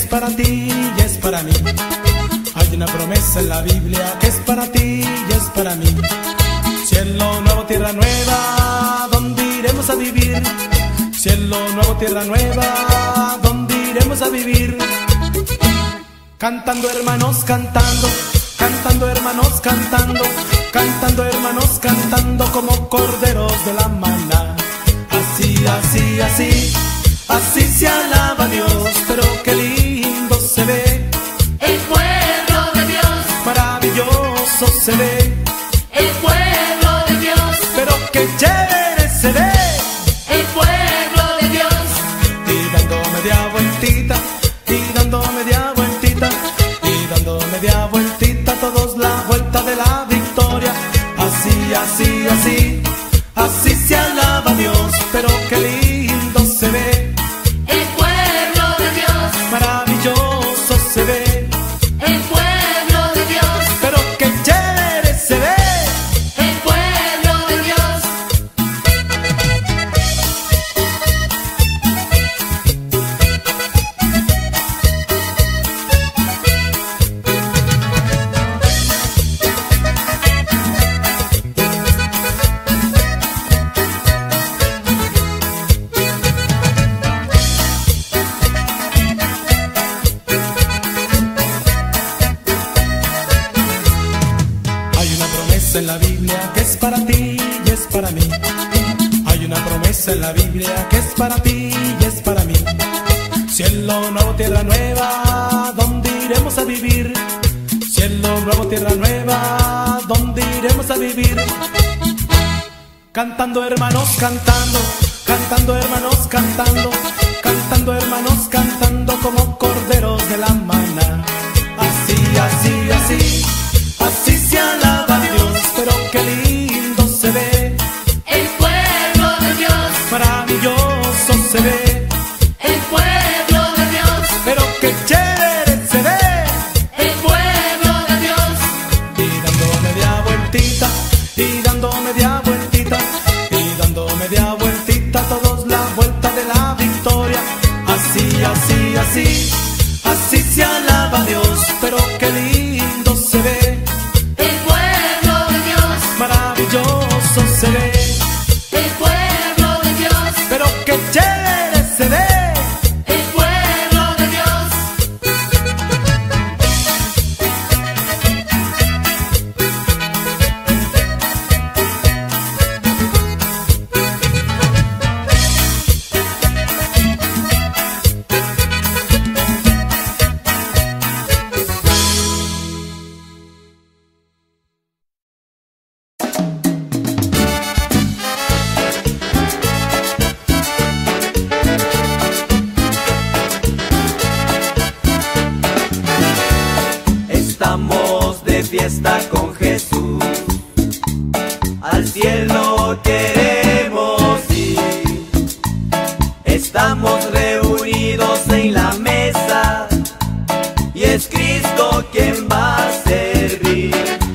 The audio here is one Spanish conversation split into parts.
para ti y es para mí. Hay una promesa en la Biblia que es para ti y es para mí. Cielo nuevo, tierra nueva, ¿dónde iremos a vivir? Cielo nuevo, tierra nueva, ¿dónde iremos a vivir? Cantando hermanos, cantando, cantando hermanos, cantando, cantando hermanos, cantando como corderos de la maná. Así, así, así, así se alaba a Dios, pero qué lindo se ve el pueblo de Dios. Maravilloso se ve El pueblo de Dios. pero qué chévere se ve El pueblo de Dios. y dando media vueltita, y dando media vueltita, y dando media vueltita, todos la vuelta de la victoria. Así, así, así, así se alaba a Dios, pero qué lindo se ve El pueblo de Dios. maravilloso se ve El pueblo de Dios. pero qué chévere se ve. El pueblo de Dios. Hay una promesa en la Biblia que es para ti y es para mí. Hay una promesa en la Biblia que es para ti y es para mí. Cielo nuevo, tierra nueva, ¿dónde iremos a vivir? Cielo nuevo, tierra nueva, ¿dónde iremos a vivir? Cantando hermanos, cantando, cantando hermanos, cantando, cantando hermanos, cantando como corderos de la maná. Así, así, así, así se alaba a Dios, pero qué lindo se ve El pueblo de Dios. maravilloso se ve El pueblo de Dios. pero qué chévere se ve El pueblo de Dios. y dando media vueltita, y dando media vueltita, y dando media vueltita, todos la vuelta de la victoria. Así, así, así, así se alaba a Dios, pero qué lindo se ve El pueblo de Dios. maravilloso se ve El pueblo de Dios. pero qué chévere se ve. El pueblo de Dios. Estamos de fiesta con Jesús, al cielo queremos ir. Estamos reunidos en la mesa y es Cristo quien va a servir.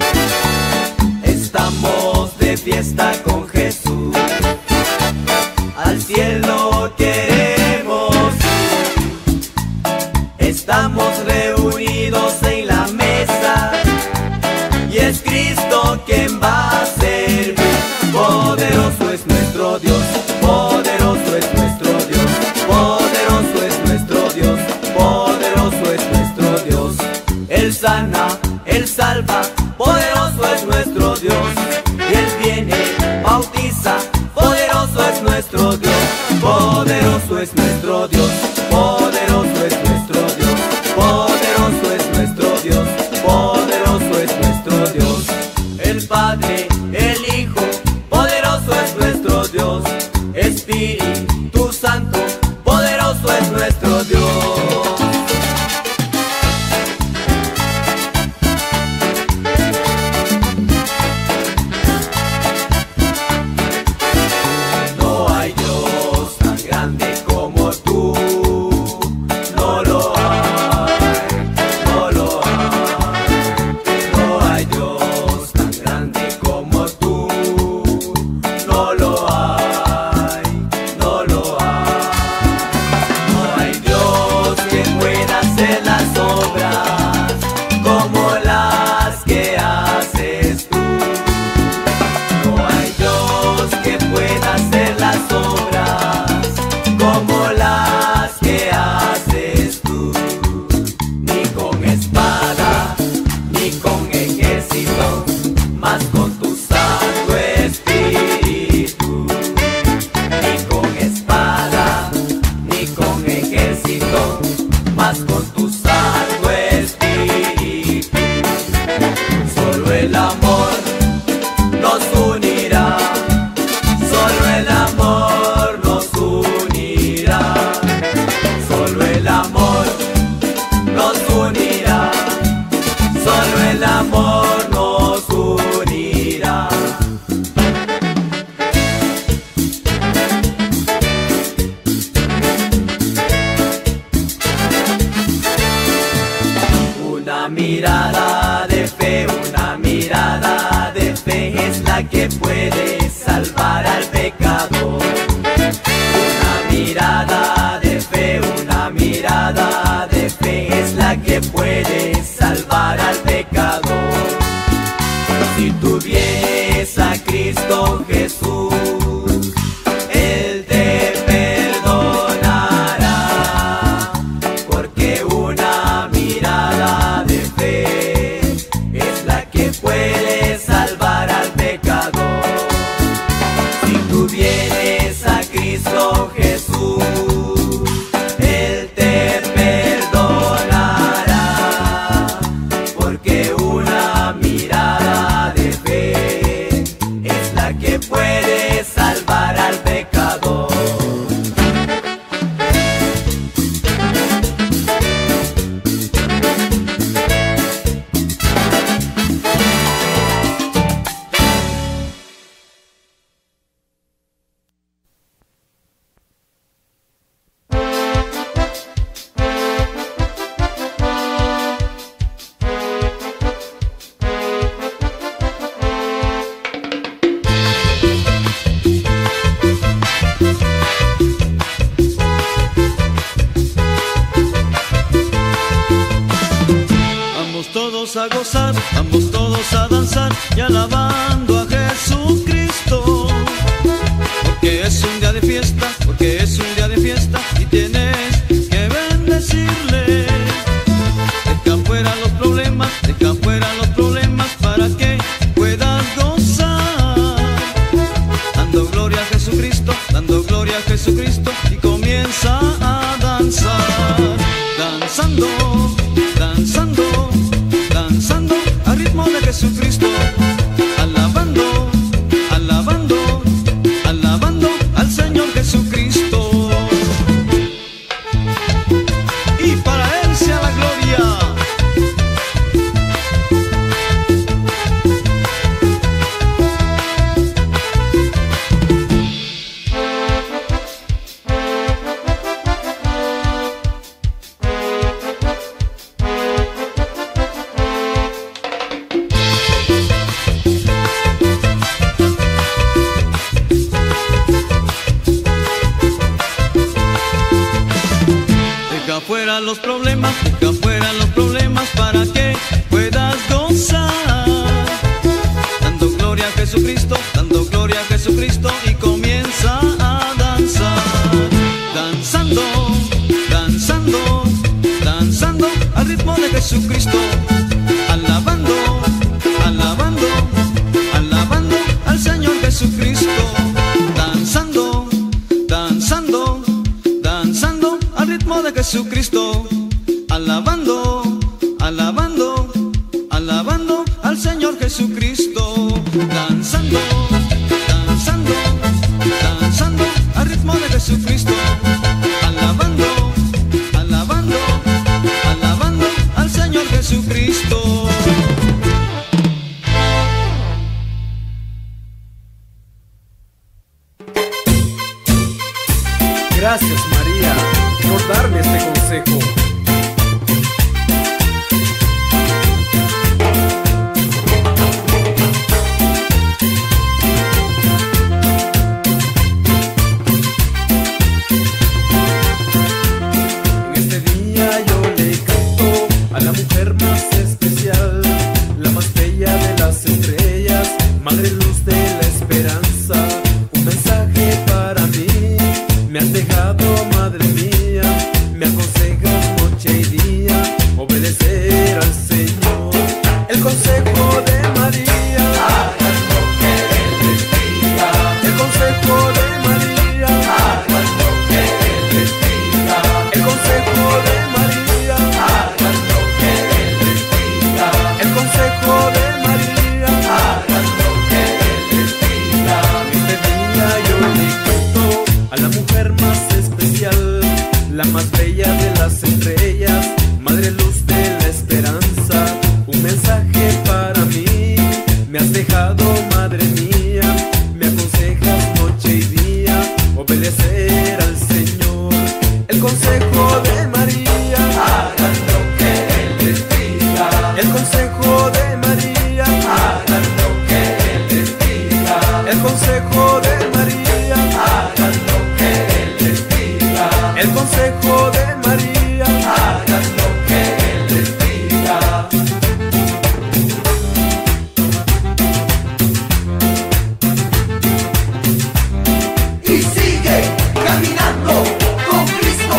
Estamos de fiesta con Jesús, al cielo queremos ir. Estamos reunidos en la mesa y es Cristo quien va a servir. Poderoso es nuestro Dios, poderoso es nuestro Dios, poderoso es nuestro Dios, poderoso es nuestro Dios. Él sana, Él salva, poderoso es nuestro Dios. Y Él viene, bautiza, poderoso es nuestro Dios, poderoso es nuestro Dios, poderoso es nuestro Dios, poderoso es nuestro Dios, poderoso es nuestro Dios. El Padre, el Hijo, poderoso es nuestro Dios. Espíritu Santo, poderoso es nuestro Dios. Una mirada de fe, una mirada de fe es la que puede salvar al pecador. Una mirada de fe, una mirada de fe es la que puede salvar al pecador. Si tú vienes a Cristo Jesús, Él te perdonará, porque una mirada de fe es la que puede salvar al pecador. Si tú vienes a Cristo Jesús, Él te perdonará, porque una mirada de fe es la que puede salvar al pecador. Vamos todos a gozar, vamos todos a danzar y alabando a Jesucristo. Porque es un día de fiesta, porque es un día de fiesta y tienes que bendecirle. Deja fuera los problemas, deja fuera los problemas para que puedas gozar. Dando gloria a Jesucristo, dando gloria a Jesucristo y comienza a danzar. Danzando, danzando, danzando al ritmo de Jesucristo, alabando, alabando, alabando al Señor Jesucristo. Y para Él sea la gloria. Deja fuera los problemas, deja fuera los problemas para que puedas gozar. Dando gloria a Jesucristo, dando gloria a Jesucristo y comienza a danzar. Danzando, danzando, danzando al ritmo de Jesucristo. Alabando, alabando, alabando al Señor Jesucristo. Danzando, danzando, danzando al ritmo de Jesucristo, alabando, alabando, alabando al Señor Jesucristo. Danzando, danzando, danzando al ritmo de Jesucristo, alabando, alabando, alabando al Señor Jesucristo. Gracias, María, por darme este consejo. En este día yo le canto a la mujer más especial, la más bella de las estrellas, madre luz de la esperanza. Un mensaje para mí me has dejado, madre mía, me aconsejas noche y día obedecer al Señor. El consejo de María, hagan lo que Él les diga. El consejo de María, hagan lo que Él les diga. El consejo de María, hagan lo que Él les diga. diga. El consejo de María, Hagan lo que Él les diga. el consejo de María, Hagan lo que Él les diga. el consejo de María. Hagan lo que Él les diga. Y sigue caminando con Cristo.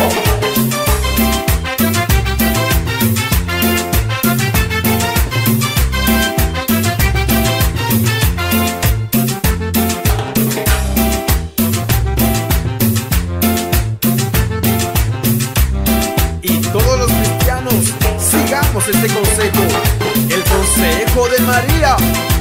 Y todos los cristianos sigamos este consejo, el consejo de María.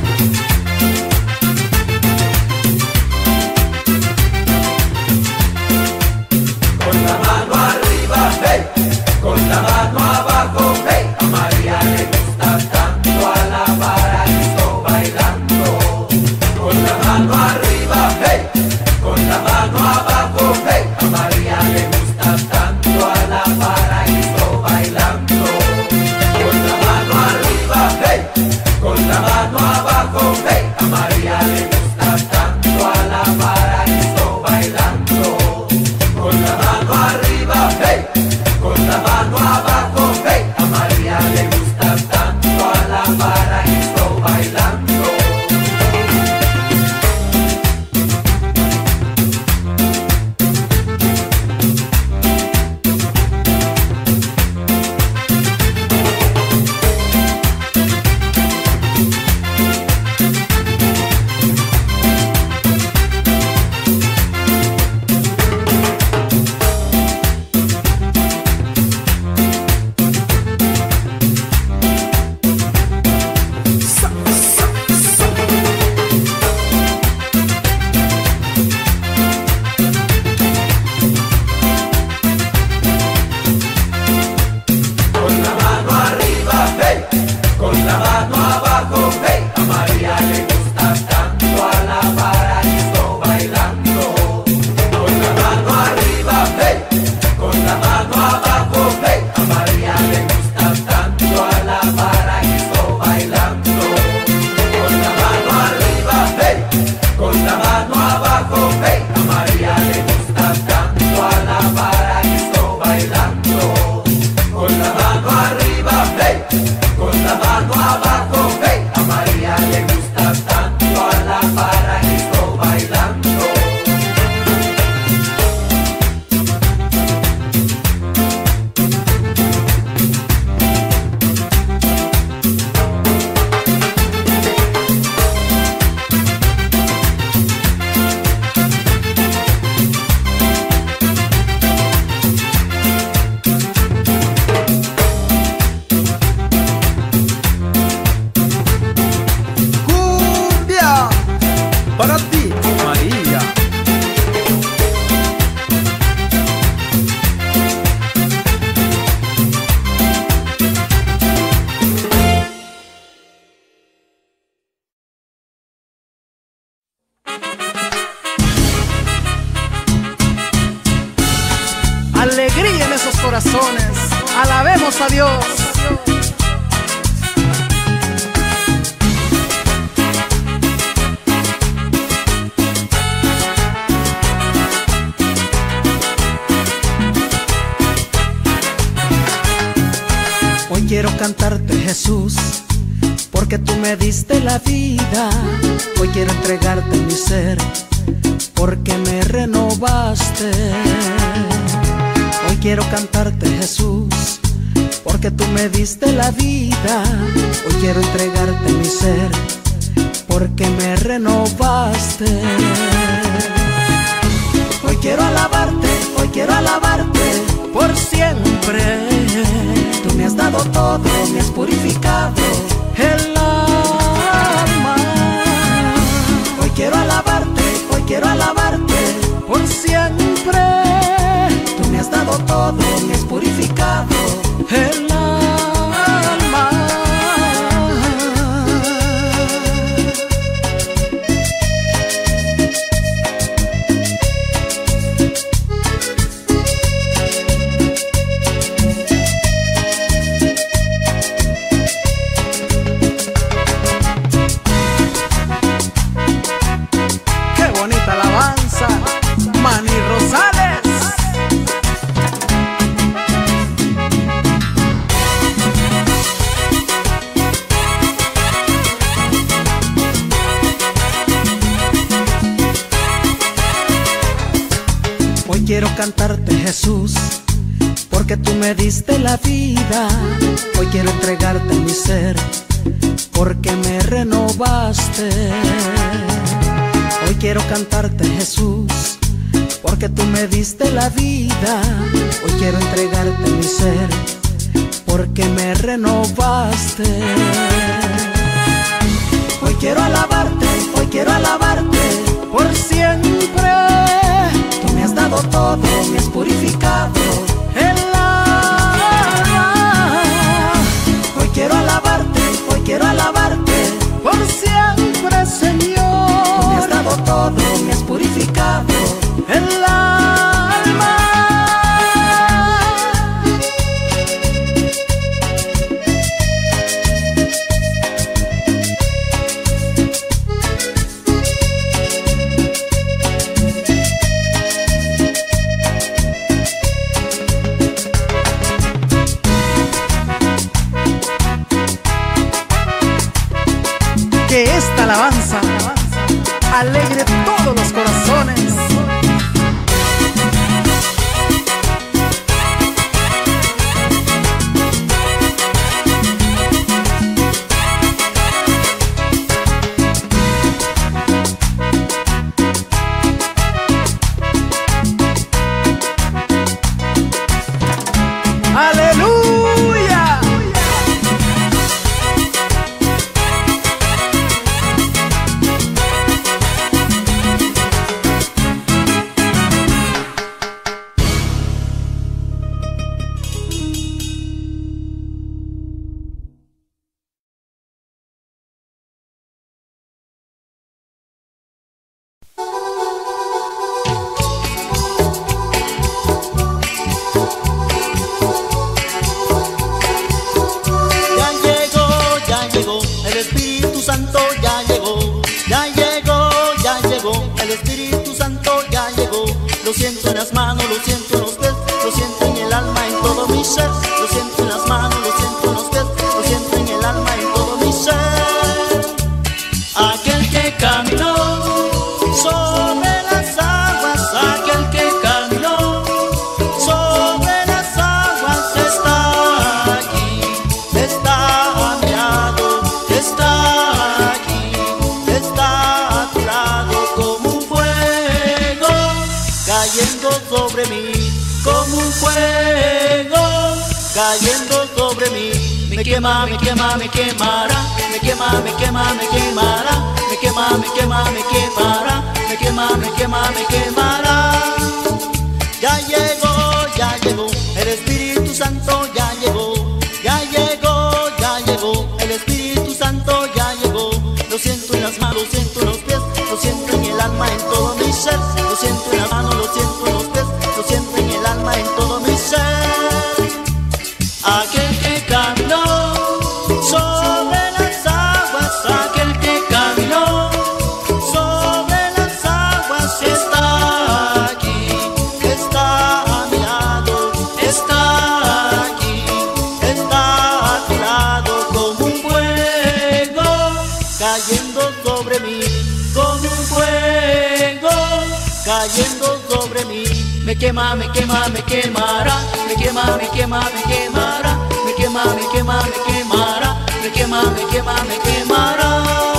Con la mano arriba, hey, con la mano abajo, hey, a María le gusta tanto alabar a Cristo bailando. Con la mano arriba, hey, con la mano abajo, hey, a María le gusta tanto alabar a Cristo bailando. Con la mano arriba, hey, con la mano abajo, hey, a María le gusta tanto alabar a Cristo bailando. Con la mano arriba, hey, con la mano abajo, hey, a María le gusta tanto alabar a Cristo bailando. Con la mano arriba, hey, con la mano abajo, hey, a María le gusta tanto alabar a Cristo bailando. Con la mano arriba, hey, con la mano abajo, hey, a María le gusta tanto alabar a Cristo bailando. Con la mano arriba, hey, con la mano abajo, hey, a María le gusta tanto alabar a Cristo bailando. Con la mano arriba, hey, con la mano abajo, hey, a María le gusta tanto alabar a Cristo bailando. Cumbia para ti, María. Alegría en esos corazones, alabemos a Dios. Hoy quiero cantarte, Jesús, porque tú me diste la vida. Hoy quiero entregarte mi ser, porque me renovaste. Hoy quiero cantarte, Jesús, porque tú me diste la vida. Hoy quiero entregarte mi ser, porque me renovaste. Hoy quiero alabarte por siempre. Tú me has dado todo, me has purificado el alma. Hoy quiero alabarte por siempre. Tú me has dado todo, me has purificado el alma. quiero cantarte, Jesús, porque tú me diste la vida. Hoy quiero entregarte mi ser, porque me renovaste. Hoy quiero cantarte, Jesús, porque tú me diste la vida. Hoy quiero entregarte mi ser, porque me renovaste. Hoy quiero alabarte por siempre. Tú me has dado todo, me has purificado el alma. Hoy quiero alabarte por siempre, Señor. Tú me has dado todo, me has purificado el alma. Que esta alabanza alegre todos los corazones. ¡Aleluya! El Espíritu Santo ya llegó, ya llegó, ya llegó. El Espíritu Santo ya llegó. Lo siento en las manos, lo siento en los pies, lo siento en el alma, en todo mi ser. Lo siento en las manos, lo siento en los pies, lo siento en el alma, en todo mi ser. Aquel que caminó sobre las aguas, aquel que caminó sobre las aguas está aquí, está a mi lado, está aquí, está a tu lado como un fuego cayendo sobre mí, como un fuego cayendo sobre mí. Me quema, me quema, me quemará, me quema, me quema, me quemará, me quema, me quema, me quemará, me quema, me quema, me quemará. Ya llegó, el Espíritu Santo ya llegó, ya llegó, ya llegó, el Espíritu Santo ya llegó. Lo siento en las manos, lo siento en los pies, lo siento en el alma, en todo mi ser. Lo siento en las manos, lo siento en los pies, lo siento en el alma, en todo mi ser. Aquel que caminó sobre las aguas, aquel que caminó sobre las aguas está aquí, está a mi lado, está aquí, está a tu lado como un fuego cayendo sobre mí, como un fuego cayendo sobre mí. Me quema, me quema, me quemará, me quema, me quema, me quemará, me quema, me quema, me quemará, me quema, me quema, me quemará.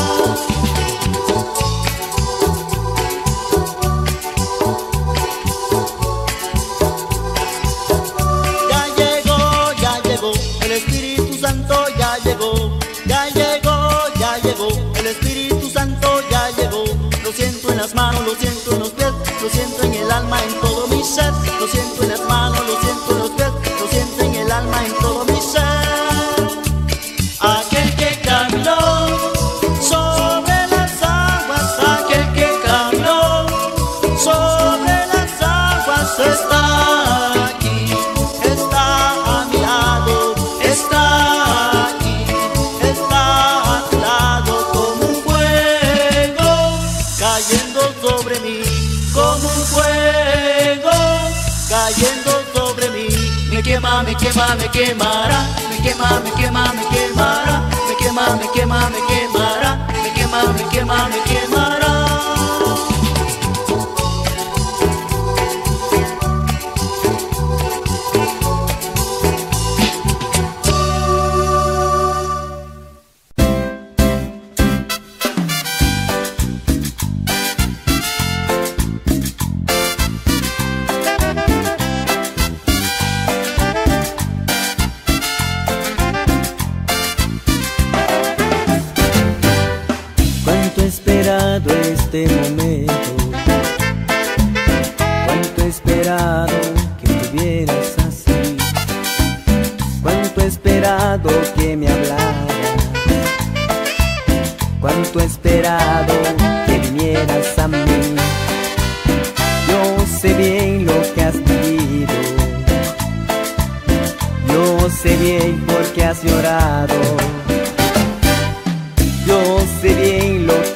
Ya llegó, el Espíritu Santo ya llegó, ya llegó, ya llegó, el Espíritu Santo ya llegó. Lo siento en las manos, lo siento en los pies, lo siento en el alma, en todo mi ser. Lo siento en las manos, lo siento en los pies, lo siento en el alma, en todo mi ser. Aquel que caminó sobre las aguas, aquel que caminó sobre las aguas está aquí, está a mi lado, está aquí, está a tu lado como un fuego cayendo sobre mí, como un fuego cayendo sobre mí. Me quema, me quema, me quemará, me quema, me quema, me quemará, me quema, me quema, me quemará, me quema, me quema, me quemará.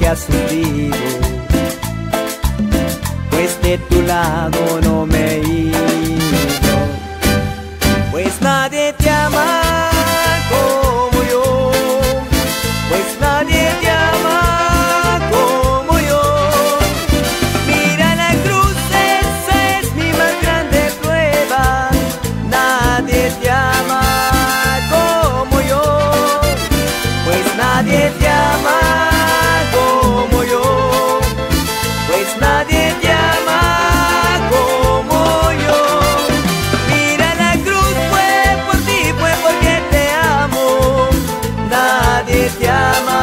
ha sufrido, pues de tu lado no me he ido, pues nadie te ama como yo, pues nadie te ama como yo. Mira la cruz, esa es mi más grande prueba, nadie te ama como yo, pues nadie te ama como yo, pues nadie te ama como yo. Mira la cruz, fue por ti, fue porque te amo, nadie te ama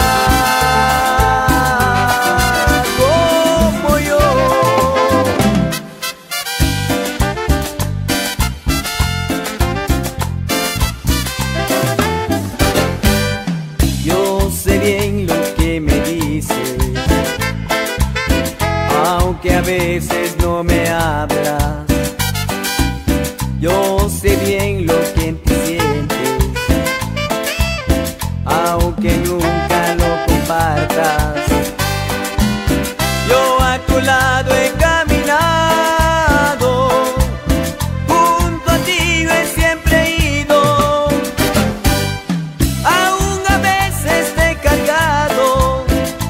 como yo. Yo sé bien lo que me dices, aunque a veces no me hablas. Yo sé bien lo que en ti sientes, aunque nunca lo compartas. Yo a tu lado he caminado, junto a ti yo he siempre ido, aún a veces te he cargado.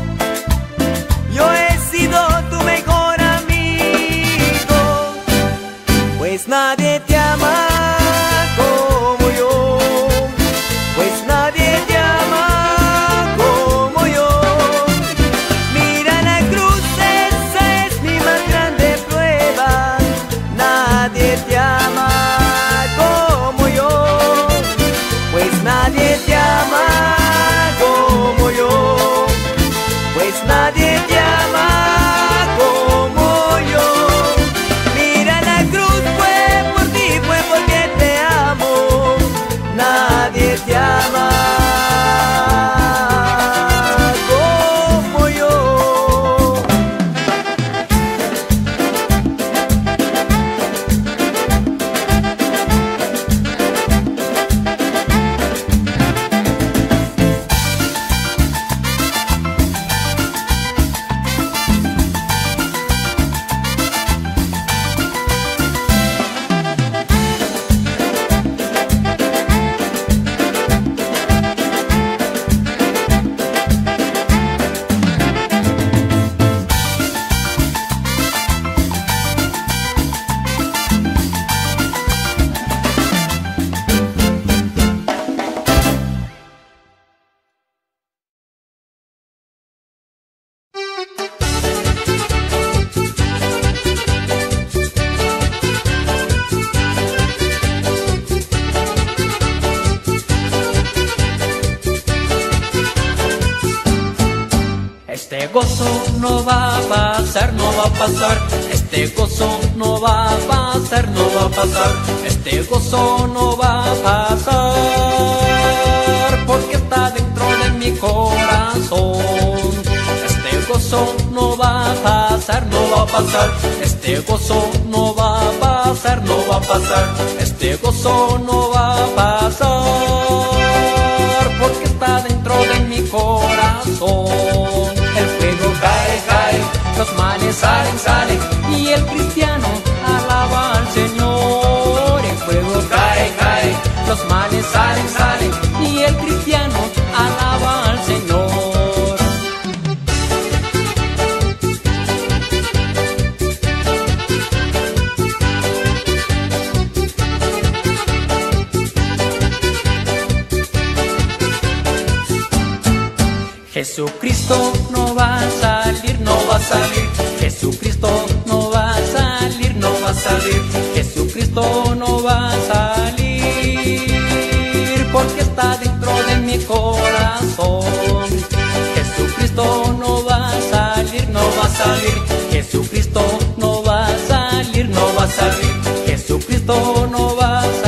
Yo he sido tu mejor amigo, pues nadie te ama como yo, pues nadie te ama como yo. Mira la cruz, esa es mi más grande prueba, nadie te ama como yo, pues nadie te ama como yo, pues nadie te ama como yo. Mira la cruz, fue por ti, fue porque te amo, nadie te ama como yo. Este gozo no va a pasar, no va a pasar. Este gozo no va a pasar, no va a pasar. Este gozo no va a pasar, porque está dentro de mi corazón. Este gozo no va a pasar, no va a pasar. Este gozo no va a pasar, no va a pasar. Este gozo no va a pasar, porque está dentro de mi corazón. El fuego cae, cae, los males salen, salen, y el cristiano alaba al Señor. El fuego cae, cae, los males salen, salen, y el cristiano alaba al Señor. Jesucristo no va a salir, no va a salir. Jesucristo no va a salir, no va a salir. Jesucristo no va a salir, porque está dentro de mi corazón. Jesucristo no va a salir, no va a salir. Jesucristo no va a salir, no va a salir. Jesucristo no va a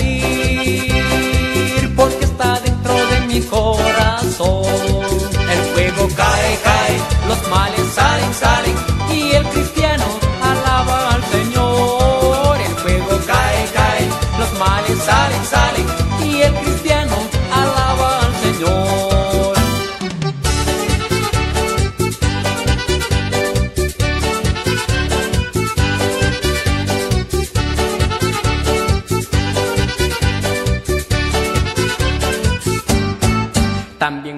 salir, porque está dentro de mi corazón. El fuego cae, cae, los males salen, salen, y el cristiano alaba al Señor. El fuego cae, cae, los males salen, salen, y el cristiano alaba al Señor.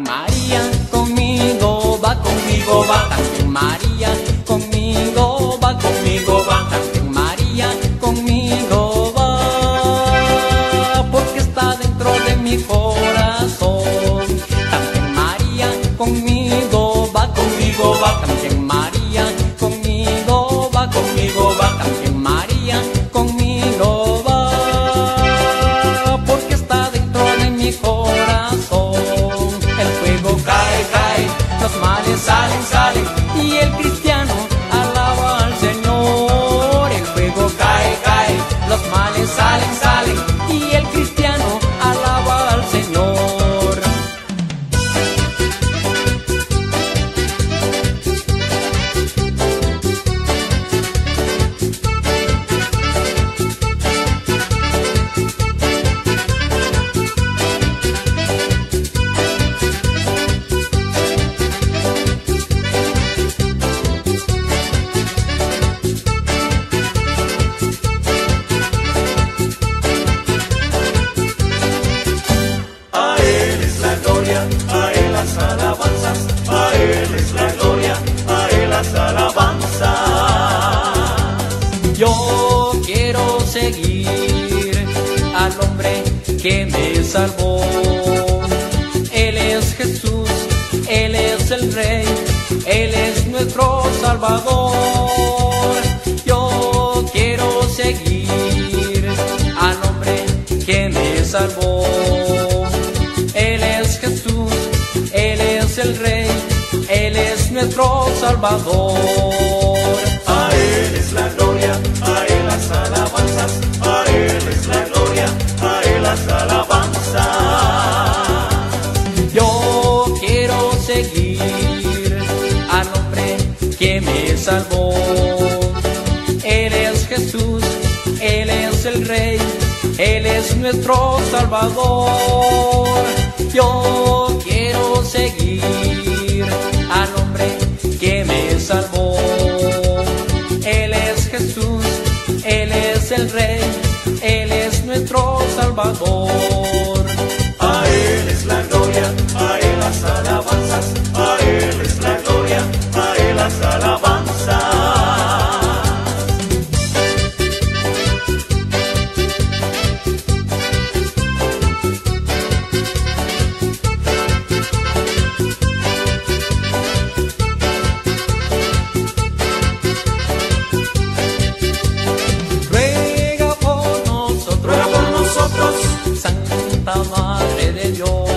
María conmigo va, conmigo va. También María conmigo va, conmigo va. También María conmigo va, porque está dentro de mi corazón. También María conmigo va, conmigo va. También María conmigo va, conmigo va. También María conmigo va, porque está dentro de mi corazón. El fuego cae, cae, los males salen, salen, y el cristiano alaba al Señor. El fuego cae, cae, los males salen, salen, y el cristiano alaba al Señor. A Él es la gloria, a Él las alabanzas, a Él es la gloria, a Él las alabanzas. Yo quiero seguir al hombre que me salvó. Él es Jesús, Él es el Rey, Él es nuestro Salvador. Yo quiero seguir al hombre que me salvó. Él es Jesús, Él es el Rey, Él es nuestro Salvador. A Él es la gloria, a Él las alabanzas, a Él es la gloria, a Él las alabanzas. Yo quiero seguir al hombre que me salvó. Él es Jesús, Él es el Rey, Él es nuestro Salvador. Yo quiero seguir al hombre que me salvó. Él es Jesús, Él es el Rey, Él es nuestro Salvador. A Él es la gloria, a Él las alabanzas, a Él es la gloria, a Él las alabanzas. Ruega por nosotros, Ruega por nosotros, Santa Madre de Dios,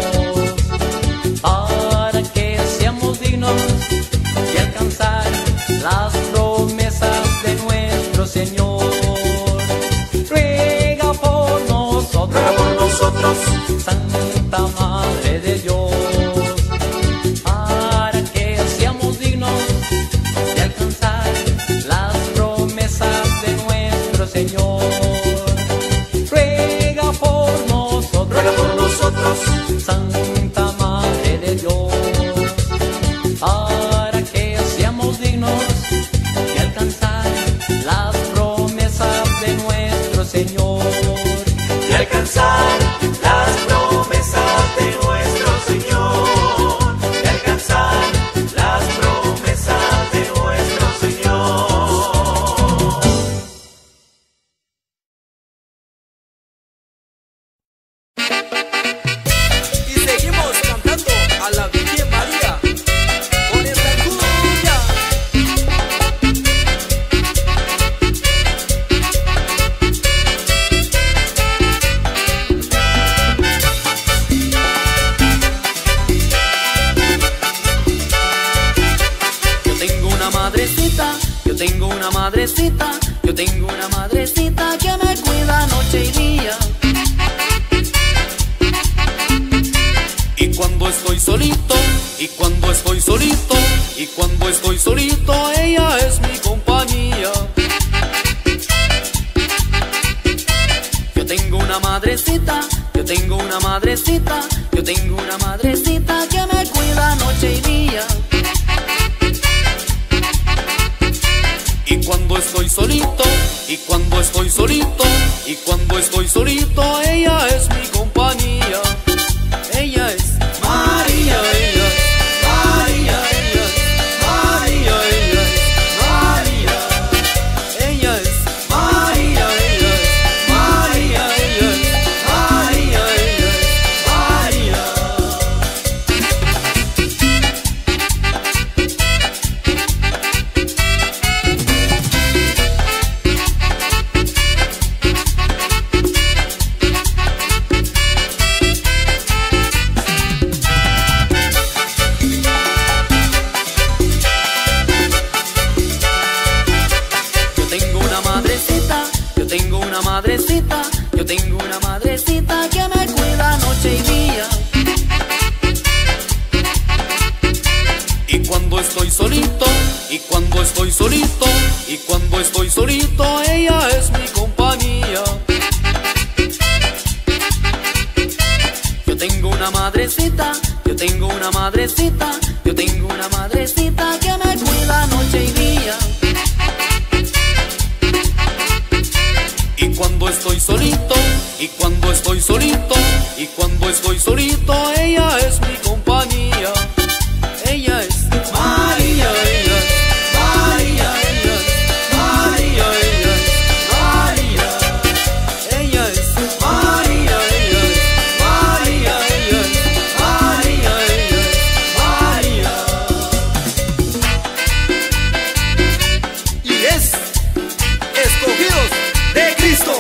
para que seamos dignos de alcanzar las promesas de nuestro Señor. Ruega por nosotros, ruega por nosotros, Santa Madre de Dios, para que seamos dignos de alcanzar las promesas de nuestro Señor. Ruega por nosotros, ruega por nosotros, Santa Madre de Dios, para que seamos dignos de alcanzar las promesas de nuestro Señor. de alcanzar las promesas de nuestro Señor, de alcanzar las promesas de nuestro Señor. Y seguimos cantando a la Virgen María con esta cumbia. Yo tengo una madrecita, yo tengo una madrecita, yo tengo una madrecita que me cuida noche y día. Y cuando estoy solito, y cuando estoy solito, y cuando estoy solito, ella es mi compañía. Yo tengo una madrecita, yo tengo una madrecita, yo tengo una madrecita que me cuida noche y día. Y cuando estoy solito, y cuando estoy solito, y cuando estoy solito, ella es mi compañía. Ella es María. estoy solito, y cuando estoy solito, y cuando estoy solito, ella es mi compañía. Yo tengo una madrecita, yo tengo una madrecita, yo tengo una madrecita que me cuida noche y día. Y cuando estoy solito, y cuando estoy solito, y cuando estoy solito, ella es mi compañía. Ella es María, ella es María, ella es María, ella es María. Ella es María, ella es María, ella es María, ella es María. Y es escogidos de Cristo.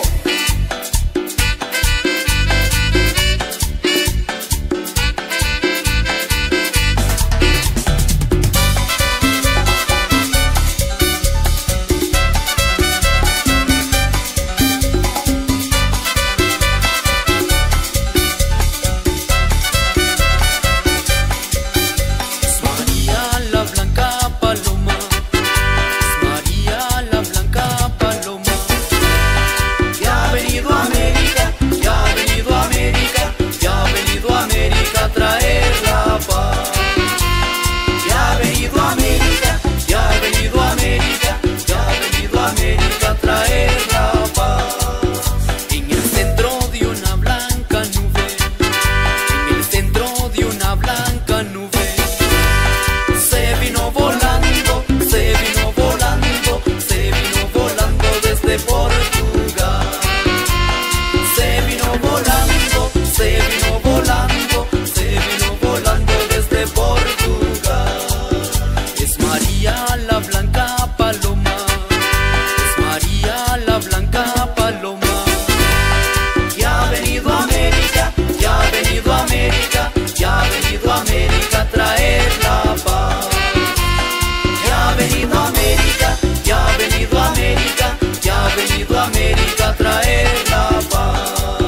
Es María la blanca paloma, es María la blanca paloma, que ha venido a América, que ha venido a América, que ha venido a América a traer la paz. Que ha venido a América, que ha venido a América, que ha venido a América a traer la paz. En el centro de una blanca nube, en el centro de una blanca nube, se vino volando, se vino volando, se vino volando desde Portugal. Se vino volando, se vino volando, se vino volando desde Portugal. Es María la blanca paloma, es María la blanca paloma, que ha venido a América, que ha venido a América, que ha venido a América a traer la paz. Que ha venido a América, que ha venido a América, que ha venido a América a traer la paz.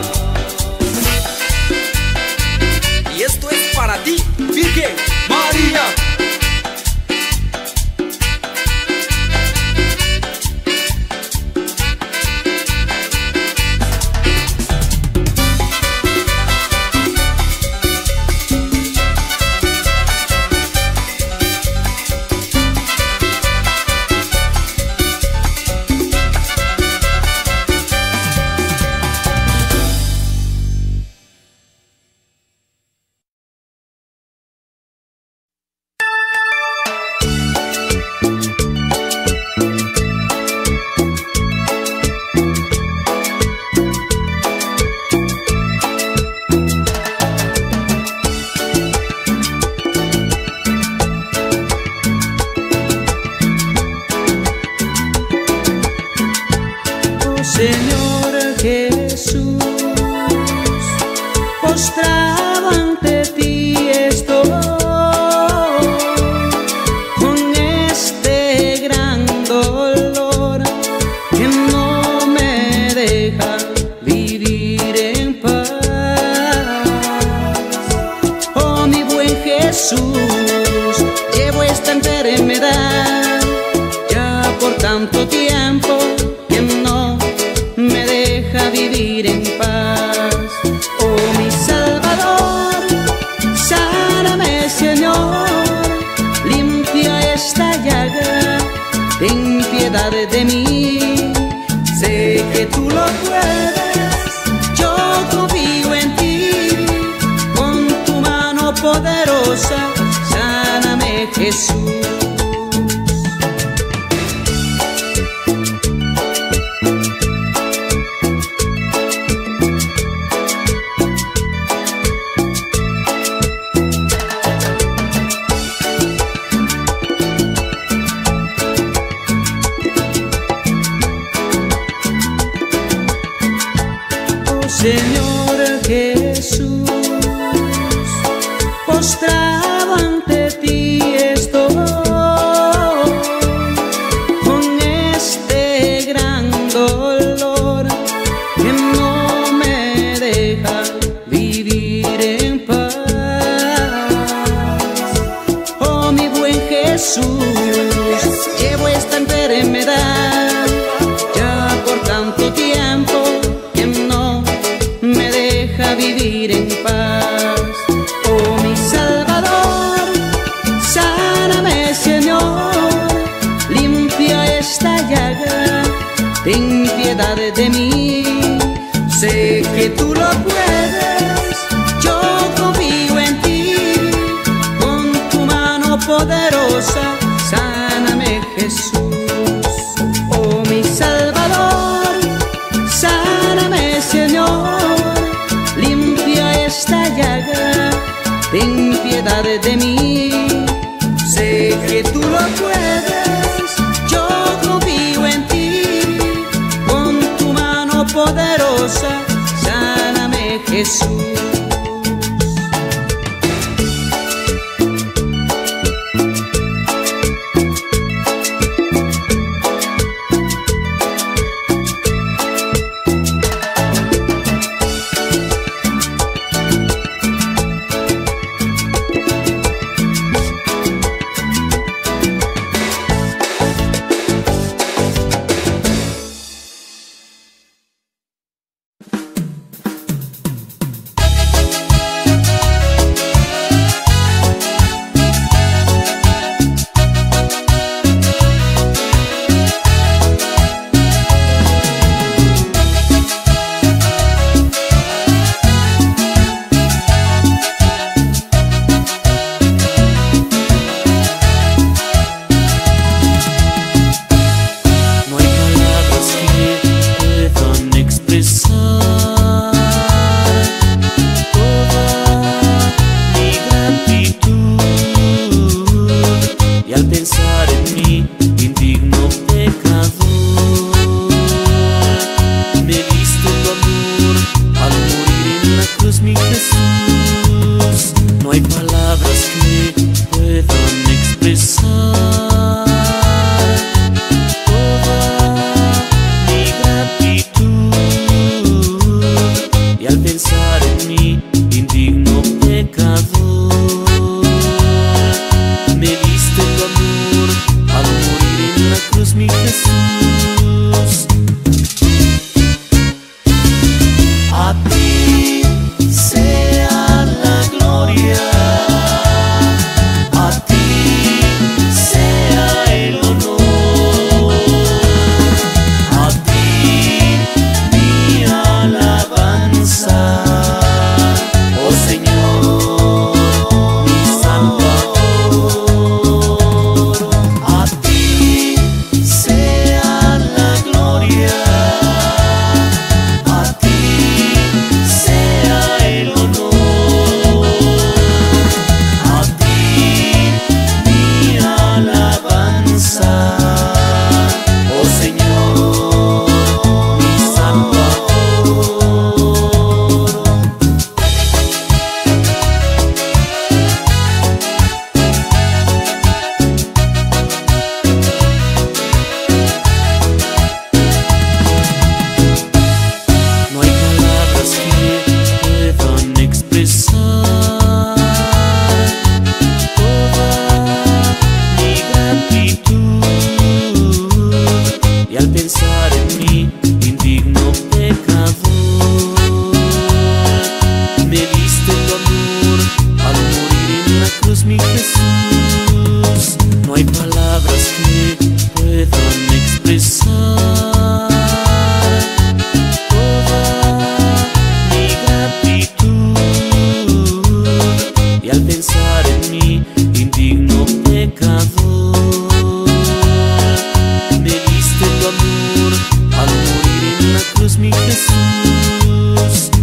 Y esto es para ti, Virgen María. Señor Jesús, postrado ante ti estoy, con este gran dolor que no me deja vivir en paz. Oh, mi buen Jesús, llevo esta enfermedad ya por tanto tiempo que no me deja vivir en paz. Oh, mi Salvador, sáname, Señor, limpia esta llaga, ten piedad de mí. Sé que tú lo puedes, yo confío en ti, con tu mano poderosa, sáname, Jesús. Señor Jesús, postrado ante ti estoy, Jesús. Llevo esta enfermedad ya por tanto tiempo que no me deja vivir en paz. Oh mi Salvador, sáname Señor, limpia esta llaga, ten piedad de mí. Sé que tú lo puedes, yo confío en ti, con tu mano poderosa, sáname Jesús. Oh mi Salvador, sáname Señor, limpia esta llaga, ten piedad de mí. Sé que tú lo puedes, yo confío en ti, con tu mano poderosa, sáname Jesús.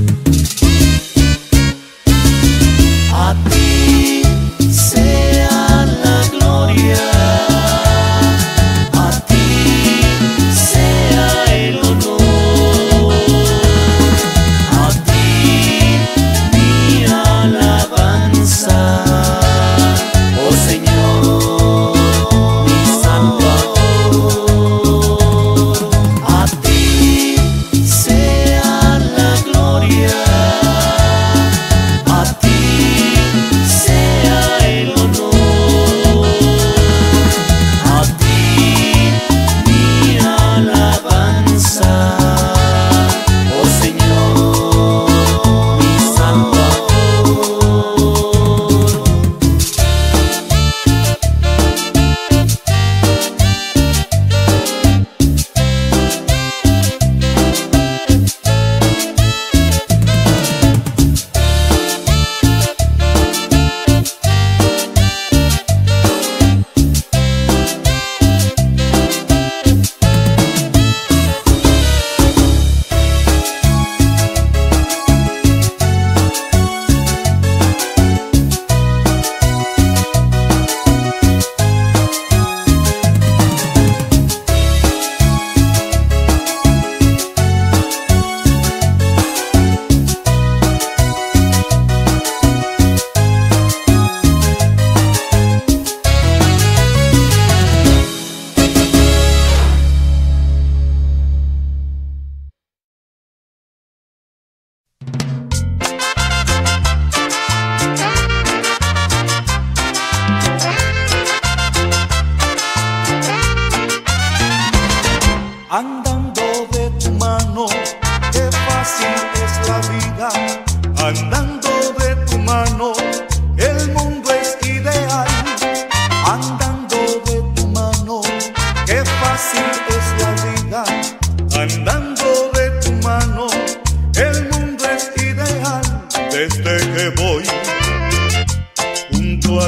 A ti sea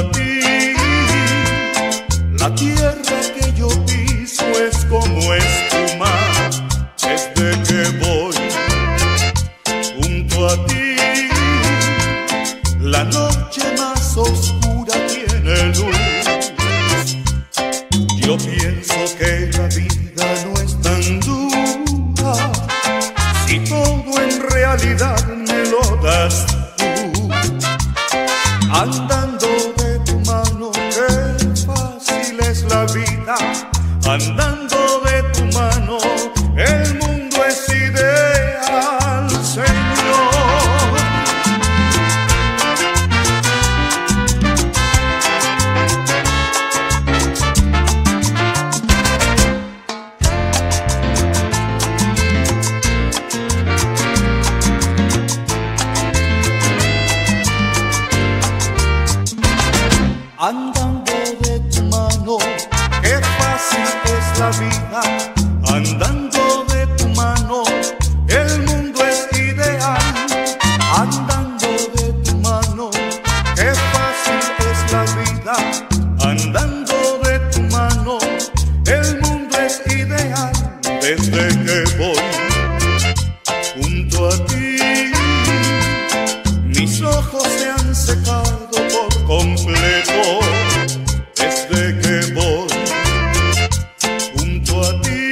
a ti. La tierra que yo piso es como espuma desde que voy junto a ti. La noche más oscura tiene luz. Yo pienso que la vida no es tan dura si todo en realidad me lo das tú. Andando de tu mano, qué fácil es la vida. Andando de tu mano, el mundo es ideal, Señor. Andando de tu mano, qué fácil es la vida. Andando de tu mano, el mundo es ideal. Andando de tu mano, qué fácil es la vida. Andando de tu mano, el mundo es ideal. Desde que voy junto a ti, mis ojos se han secado por completo. Desde que voy junto a ti,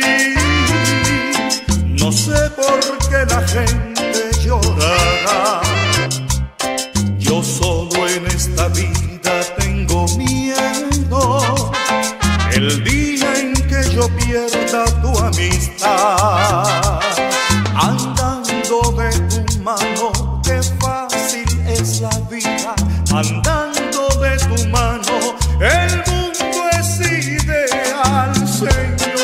no sé por qué la gente llorará. Yo solo en esta vida tengo miedo, el día en que yo pierda tu amistad. Andando de tu mano, qué fácil es la vida. Andando de tu mano, el mundo es ideal, Señor.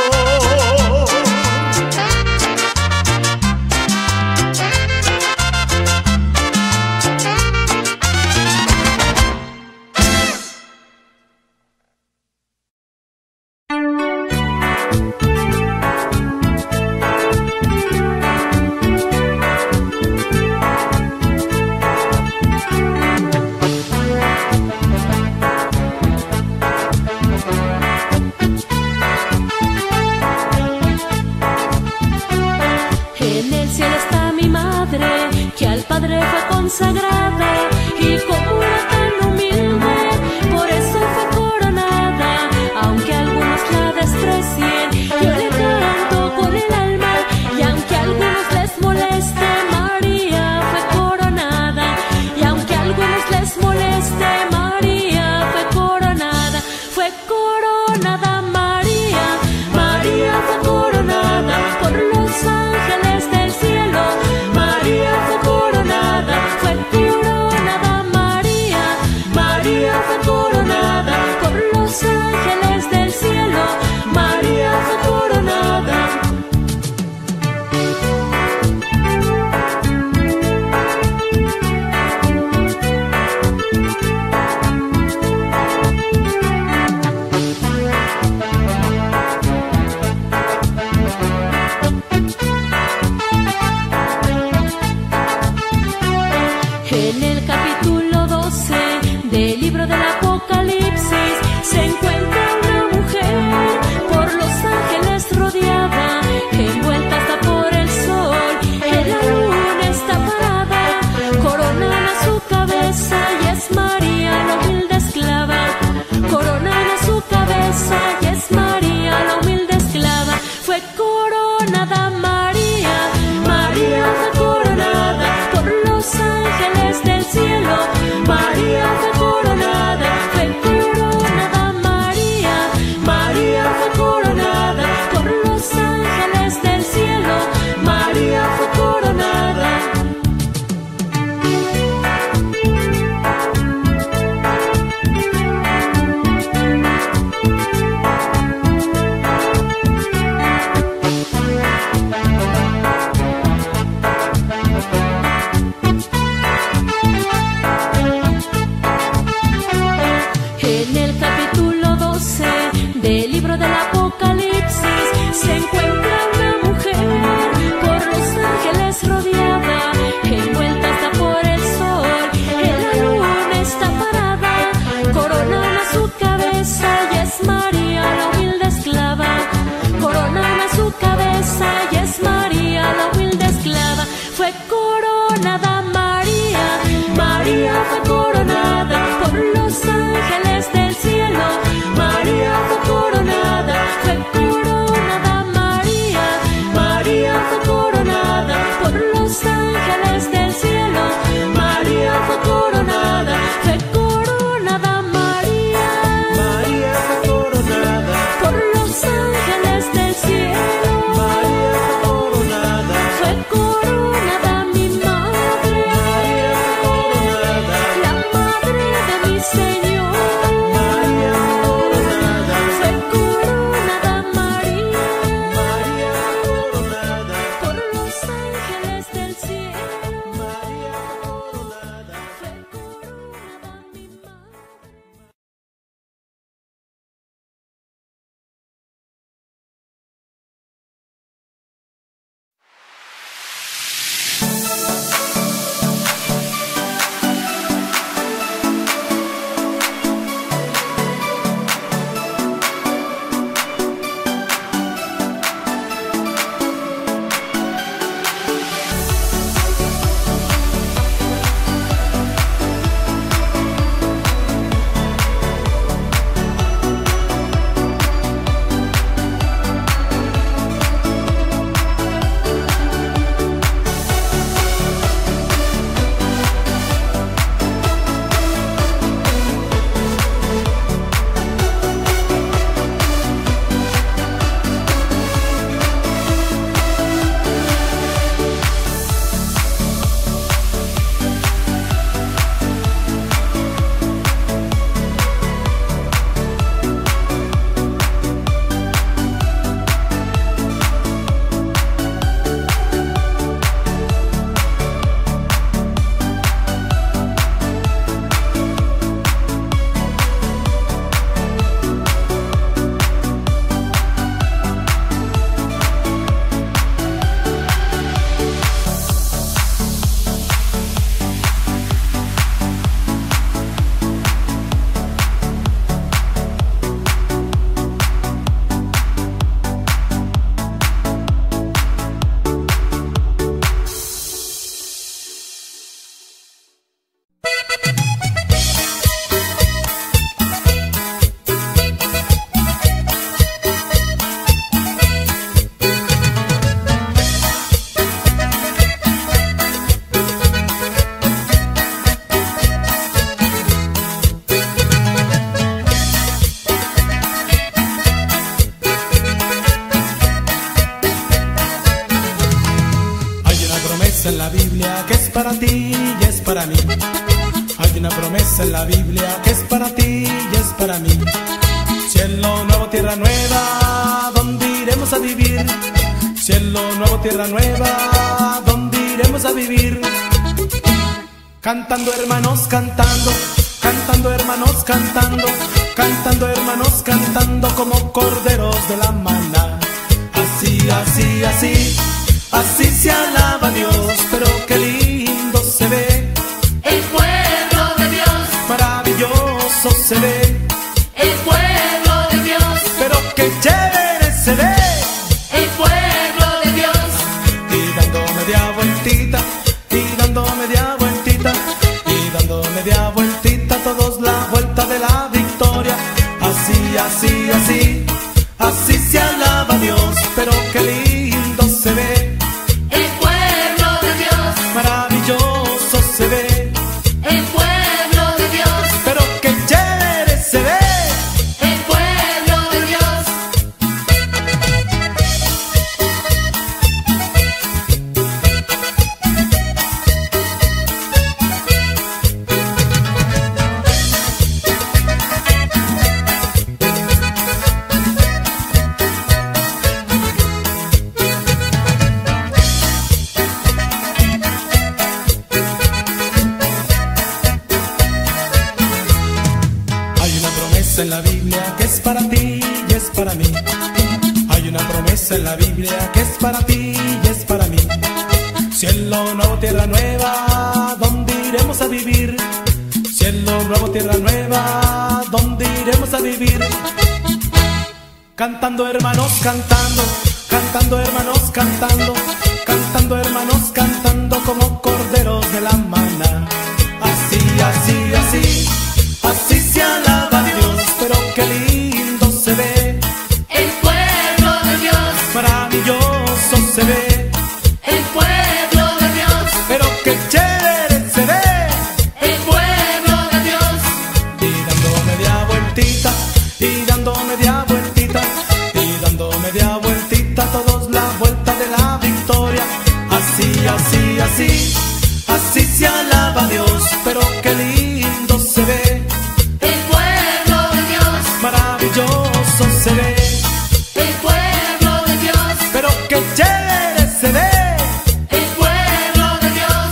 Consagrada y como era tan humilde, por eso fue coronada. Aunque algunos la desprecien, yo le canto con el alma. Y aunque a algunos les moleste, María fue coronada. Y aunque a algunos les moleste, María fue coronada. Fue coronada María, María fue coronada por los ángeles del cielo. María fue coronada. Fue coronada María, María fue coronada por los ángeles del cielo. María fue coronada. En el capítulo 12 del libro del Apocalipsis se encuentra una mujer por los ángeles rodeada, envuelta hasta por el sol, en la luna está parada, coronada su cabeza y es María la humilde esclava, coronada su cabeza y es María la humilde esclava. Fue coronada María, María fue coronada por los ángeles del cielo. María fue coronada, fue coronada María, María fue coronada por los ángeles del cielo. María fue coronada. En el capítulo 12 del libro del Apocalipsis se encuentra una mujer por los ángeles rodeada, envuelta hasta por el sol, en la luna está parada, coronada su cabeza y es María la humilde esclava. Coronada su cabeza y es María la humilde esclava. Fue coronada María, María fue coronada por los ángeles del cielo. María fue coronada María, María fue coronada por los ángeles del cielo. María fue coronada María, María fue coronada por los ángeles del cielo. María fue coronada Fue coronada mi madre, María fue coronada la madre de mi Señor. María fue coronada Fue coronada María, María fue coronada por los ángeles del cielo. María fue coronada Fue coronada mi madre. En la Biblia que es para ti y es para mí. Hay una promesa en la Biblia que es para ti y es para mí. Cielo nuevo, tierra nueva, ¿dónde iremos a vivir? Cielo nuevo, tierra nueva, ¿dónde iremos a vivir? Cantando hermanos, cantando, cantando hermanos, cantando, cantando hermanos, cantando como corderos de la maná. Así, así, así. Así se alaba a Dios, pero qué lindo se ve El pueblo de Dios, maravilloso se ve, el pueblo de Dios, pero qué chévere se ve. el pueblo de Dios. Y dando media vueltita, y dando media vueltita, y dando media vueltita, todos la vuelta de la victoria. Así, así, así, así se alaba a Dios, pero qué lindo se ve. El pueblo de Dios, Maravilloso se ve, el pueblo de Dios, pero qué chévere se ve. el pueblo de Dios. En la Biblia que es para ti y es para mí. Hay una promesa en la Biblia que es para ti y es para mí. Cielo nuevo, tierra nueva, ¿dónde iremos a vivir? Cielo nuevo, tierra nueva, ¿dónde iremos Cantando hermanos, cantando, cantando hermanos, cantando, cantando hermanos, cantando como corderos de la maná. Así, así, así, así se alaba a Dios, pero qué lindo se ve. El pueblo de Dios, Maravilloso se ve. el pueblo de Dios, Pero qué chévere se ve. el pueblo de Dios. Y dando media vueltita, y dando media vueltita, y dando media vueltita, todos la vuelta de la victoria. Así, así, así, así se alaba a Dios, pero qué lindo se ve. El pueblo de Dios, Maravilloso se ve. el pueblo de Dios, Pero qué chévere se ve. el pueblo de Dios.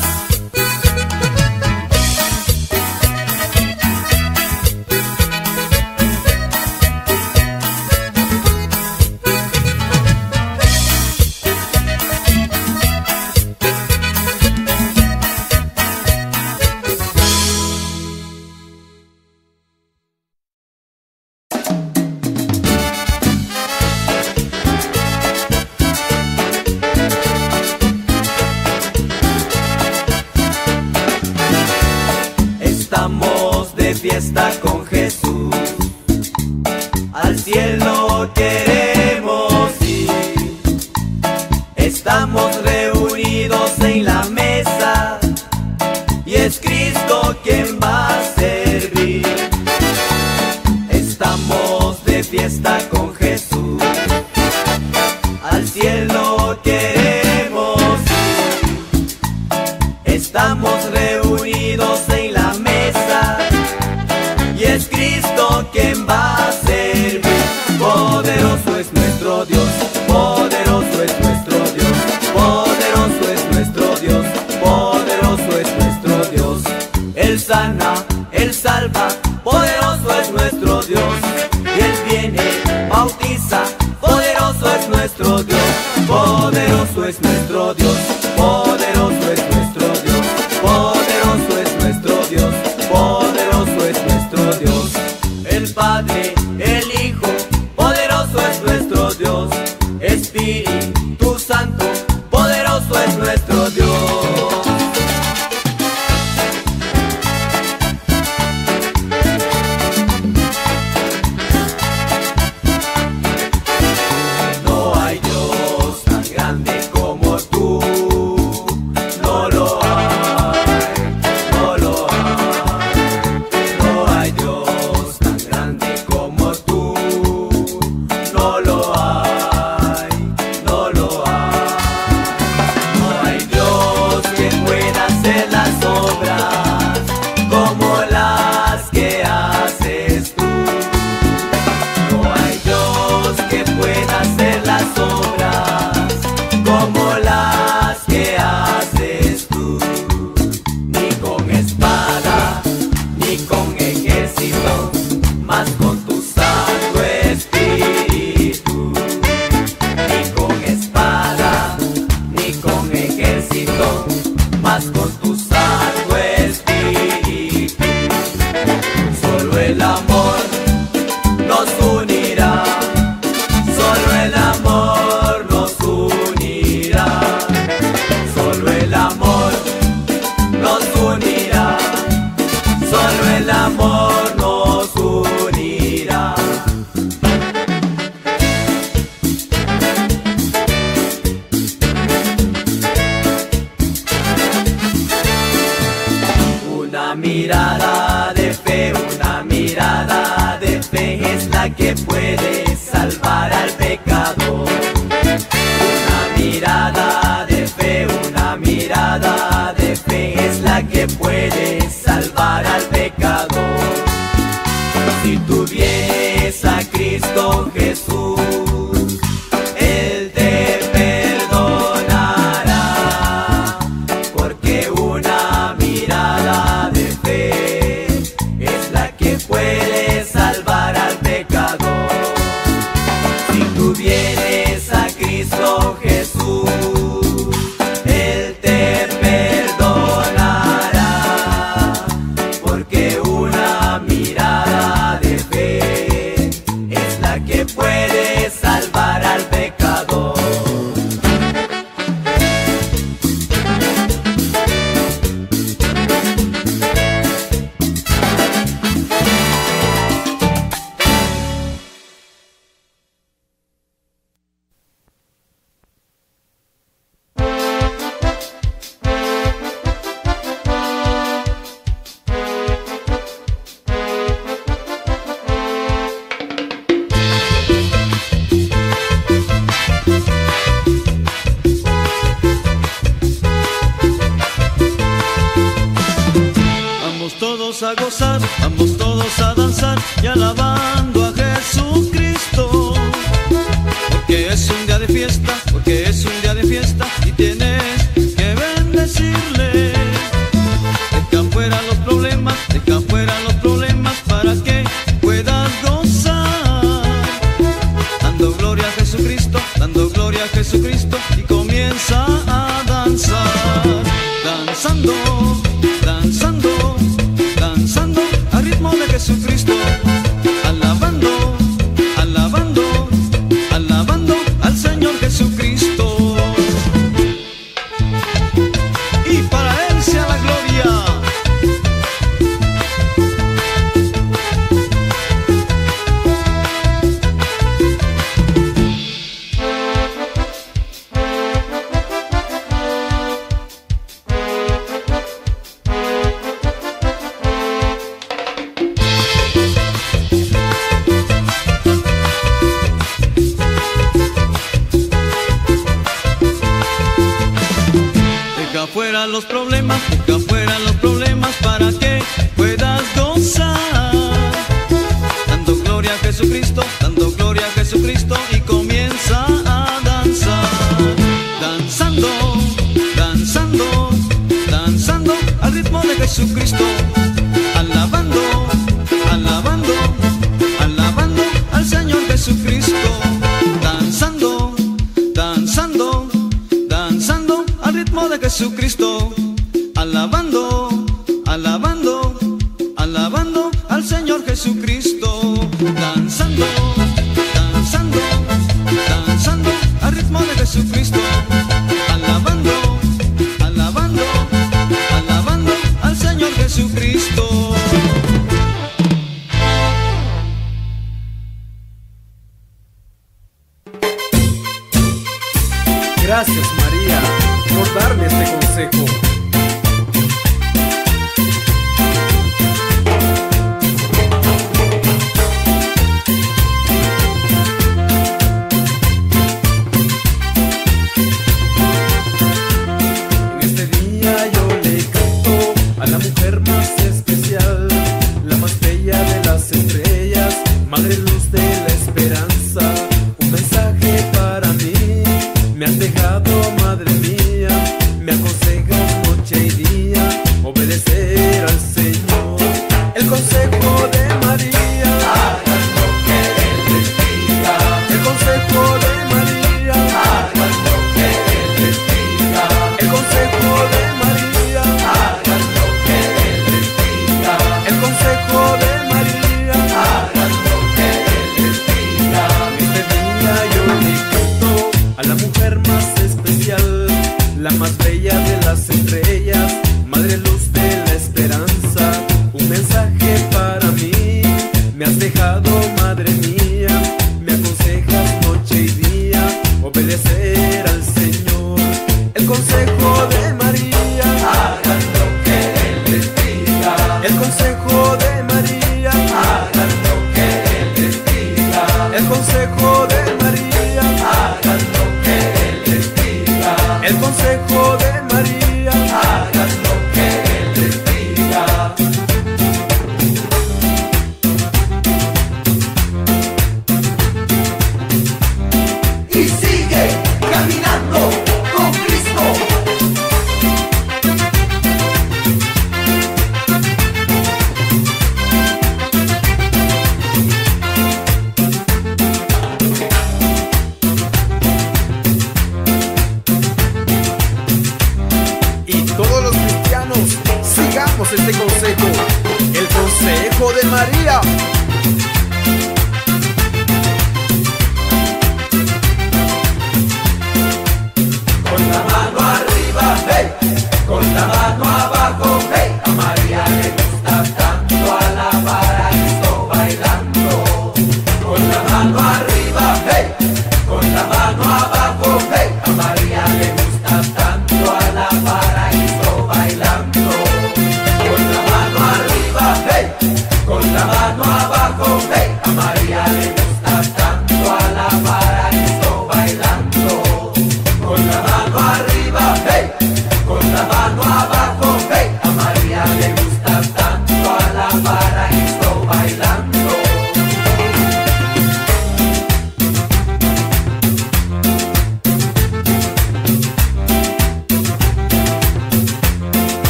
Estamos de fiesta con Jesús, al cielo queremos ir. Estamos reunidos en la mesa y es Cristo quien va a servir. Estamos de fiesta con Jesús, al cielo queremos ir. Estamos reunidos en la mesa y es Cristo quien va a servir. Poderoso es nuestro Dios, poderoso es nuestro Dios, poderoso es nuestro Dios, poderoso es nuestro Dios. Él sana, Él salva, poderoso es nuestro Dios. Y Él viene, bautiza, poderoso es nuestro Dios, poderoso es nuestro Dios, poderoso es nuestro Dios, poderoso es nuestro Dios, poderoso es nuestro Dios. El Padre, el Hijo, poderoso es nuestro Dios. Espíritu Santo, poderoso es nuestro Dios. No hay Dios tan grande como tú, no lo hay, no lo hay. No hay Dios tan grande como tú, no lo hay, no lo hay. No hay Dios que pueda hacer las obras como las que haces tú. No hay Dios que pueda hacer las obras como las que haces tú. Ni con espada, ni con ejército, mas con tu Santo Espíritu. Ni con espada, ni con ejército, mas con tu Santo Espíritu. Solo el amor nos unirá, solo el amor nos unirá, solo el amor nos unirá, solo el amor nos unirá. Una mirada de fe, una mirada de fe es la que puede salvar al pecador. Una mirada de fe, una mirada de fe es la que puede salvar al pecador. Si tú vienes a Cristo Jesús, Él te perdonará, porque una mirada de fe es la que puede salvar al pecador. gozar, vamos todos a danzar y alabando a Jesucristo. Porque es un día de fiesta, porque es un día de fiesta y tienes que bendecirle. Deja fuera los problemas, deja fuera los problemas para que puedas gozar. Dando gloria a Jesucristo, dando gloria a Jesucristo y comienza a danzar. Danzando, danzando, danzando al ritmo de Jesucristo. Alabando, alabando, alabando al Señor Jesucristo. Y para Él sea la gloria. Deja fuera los problemas, deja fuera los problemas para que puedas gozar. Dando gloria a Jesucristo, dando gloria a Jesucristo y comienza a danzar. Danzando, danzando, danzando al ritmo de Jesucristo. Alabando, alabando, alabando al Señor Jesucristo. Danzando, danzando, danzando al ritmo de Jesucristo. Alabando, alabando, alabando al Señor Jesucristo. Danzando, danzando, danzando al ritmo de Jesucristo. Alabando, alabando, alabando al Señor Jesucristo. Gracias, María, por darme este consejo. En este día yo le canto a la mujer más especial, la más bella de las estrellas, madre luz de la esperanza. Un mensaje para mí. Me has dejado, madre mía, me aconsejas noche y día obedecer al Señor. El consejo de María, hagan lo que Él les diga. El consejo de María, hagan lo que Él les diga. El consejo de María, hagan lo que Él les diga. El consejo de María, hagan lo que Él les diga. Este día yo le canto a la mujer más especial, la más bella de las estrellas, madre luz de la esperanza. Un mensaje para mí, me has dejado, madre mía, me aconsejas noche y día obedecer al Señor. El consejo de María, hagan lo que Él les diga. El consejo de María, hagan lo que Él les diga. El consejo de María, hagan lo que Él les diga. El consejo de María, hagan lo que Él les diga. Y sigue caminando con Cristo.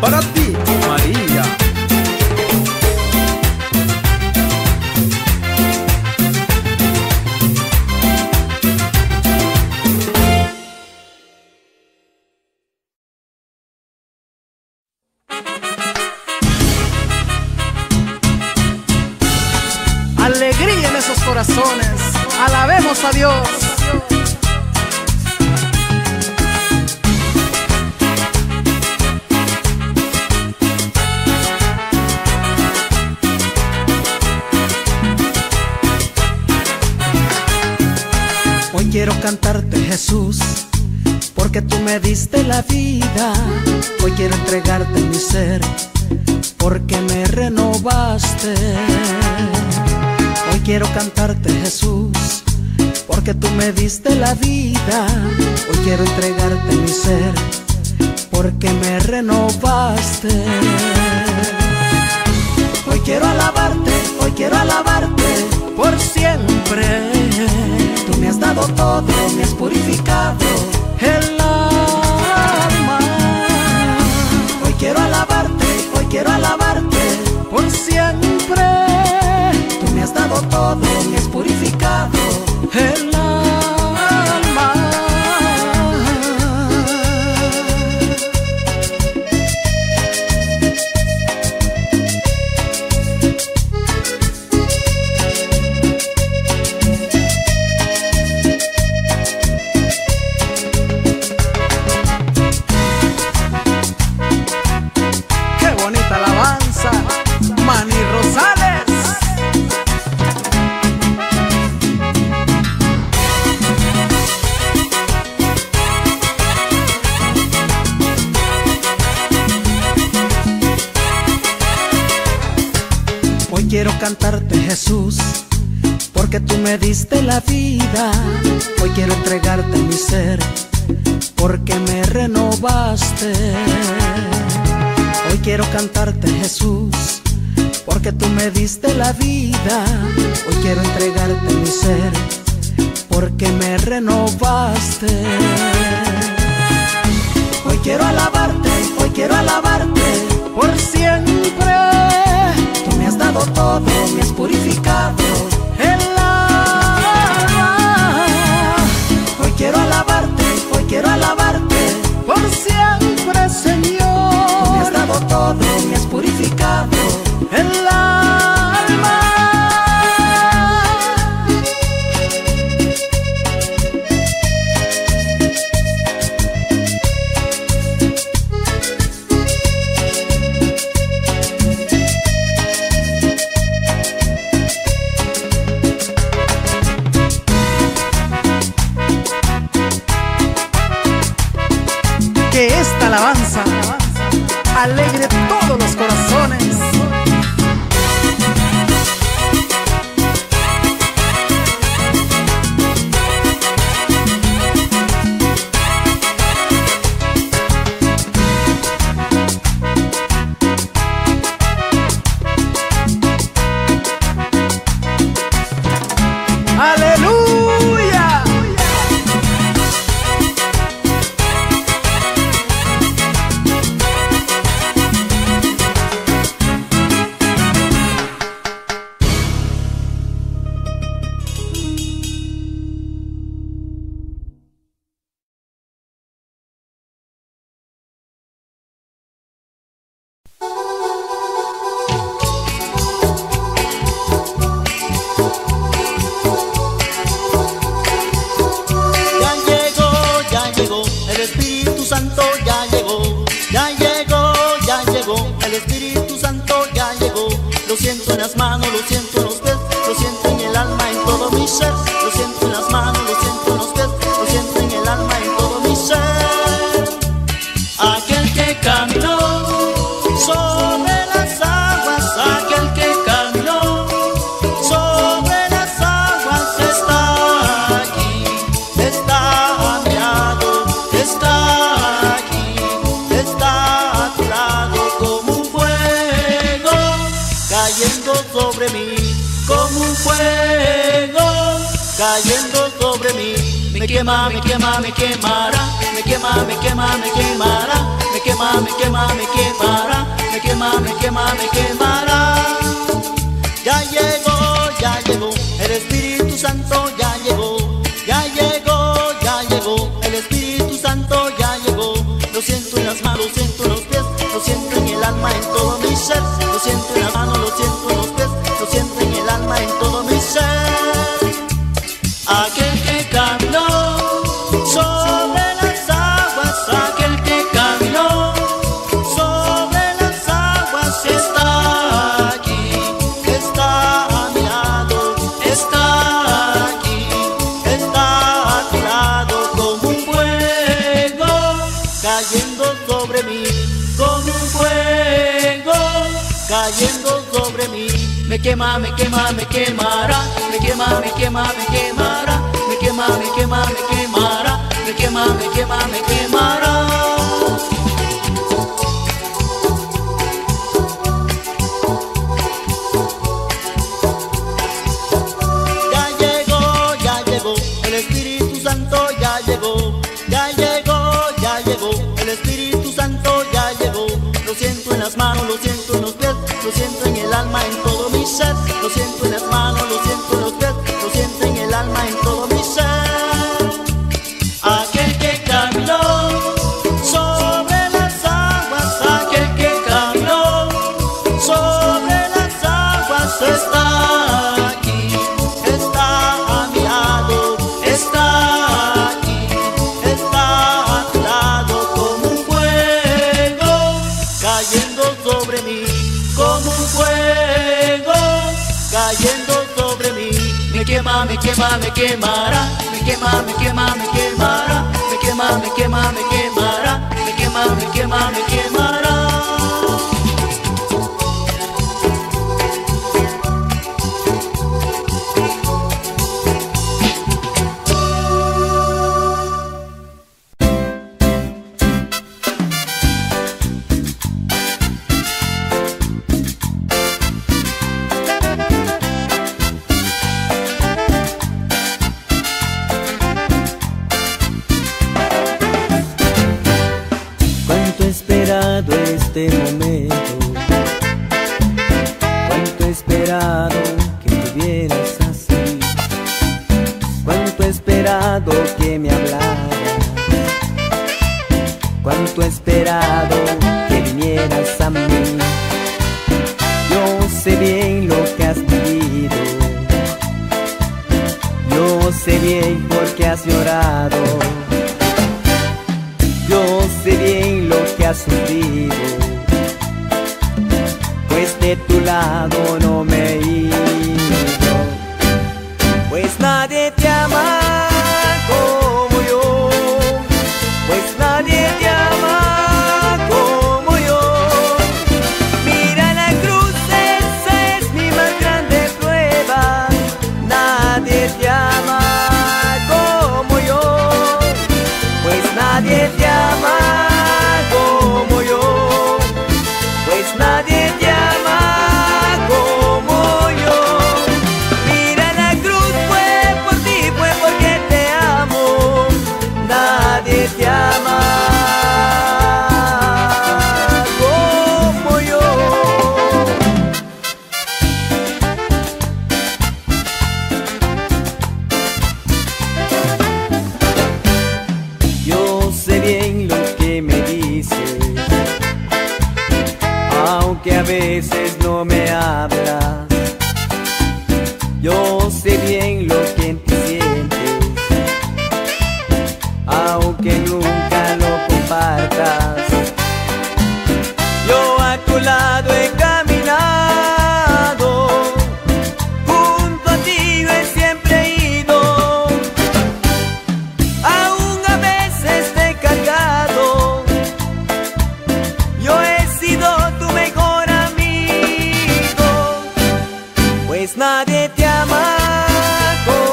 para ti, María. Alegría en esos corazones, alabemos a Dios. Hoy quiero cantarte, Jesús, porque tú me diste la vida. Hoy quiero entregarte mi ser, porque me renovaste. Hoy quiero cantarte, Jesús, porque tú me diste la vida. Hoy quiero entregarte mi ser, porque me renovaste. Hoy quiero alabarte por siempre. Tú me has dado todo, me has purificado el alma. Hoy quiero alabarte por siempre. Tú me has dado todo, me has purificado el alma. Quiero cantarte, Jesús, porque tú me diste la vida. Hoy quiero entregarte mi ser, porque me renovaste. Hoy quiero cantarte, Jesús, porque tú me diste la vida. Hoy quiero entregarte mi ser, porque me renovaste. Hoy quiero alabarte por siempre. Me has dado todo, me has purificado el alma. Hoy quiero alabarte por siempre, Señor. Me has dado todo, me has purificado el alma. Que esta alabanza alegre todos los corazones. ¡Aleluya! El Espíritu Santo ya llegó. Lo siento en las manos, lo siento en los pies, lo siento en el alma, en todo mi ser. Lo siento en las manos, lo siento en los pies, lo siento en el alma, en todo mi ser. Aquel que caminó sobre las aguas, aquel que caminó sobre las aguas está aquí, está a mi lado, está aquí, está a tu lado, como un fuego cayendo sobre mí, como un fuego cayendo sobre mí. Me quema, me quema, me quemará, me quema, me quema, me quemará, me quema, me quema, me quemará. quema, me quema, me quemará. Ya llegó, el Espíritu Santo ya llegó. Ya llegó, el Espíritu Santo ya llegó. Lo siento en las manos, lo siento en los pies, lo siento en el alma, en todo mi ser. Lo siento en las manos, lo siento en los pies, lo siento en el alma, en todo mi ser. Aquel que caminó sobre las aguas, aquel que caminó sobre las aguas está aquí, está a mi lado, está aquí, está a tu lado, como un fuego cayendo sobre mí, como un fuego cayendo sobre mí. Me quema, me quema, me quemará, me quema, me quema, me quemará, me quema, me quema, me quemará, me quema, me quema, me quemará. Ya llegó, el Espíritu Santo ya llegó. Ya llegó, el Espíritu Santo ya llegó. Lo siento en las manos, lo siento en los pies, lo siento en el alma, en todo mi ser. Lo siento en las manos, lo siento en los pies, lo siento en el alma, en todo mi ser. Aquel que caminó sobre las aguas, aquel que caminó sobre las aguas está aquí, está a mi lado, está aquí, está a tu lado, como un fuego cayendo sobre mí, como un fuego cayendo sobre mí. Me quema, me quema, me quemará, me quema, me quema, me quemará, me quema, me quema, me quemará, me quema, me quema, me quemará. Este momento, cuánto he esperado que estuvieras así, cuánto he esperado que me hablaras, cuánto he esperado que vinieras a mí. Yo sé bien lo que has vivido, yo sé bien por qué has llorado, yo sé bien lo que has sufrido, pues de tu lado no me he ido. Pues nadie te ama como yo, pues nadie te ama como yo. Mira la cruz, esa es mi más grande prueba. Nadie te ama como yo, pues nadie te ama como yo, pues nadie te ama como yo. Mira la cruz, fue por ti, fue porque te amo. Nadie te ama como yo. Yo sé bien lo que me dices, aunque a veces no me hablas. Yo sé bien lo que en ti sientes, aunque nunca lo compartas. Yo a tu lado he caminado, junto a ti yo he siempre ido. Aún a veces te he cargado, yo he sido tu mejor amigo, pues nadie te ama como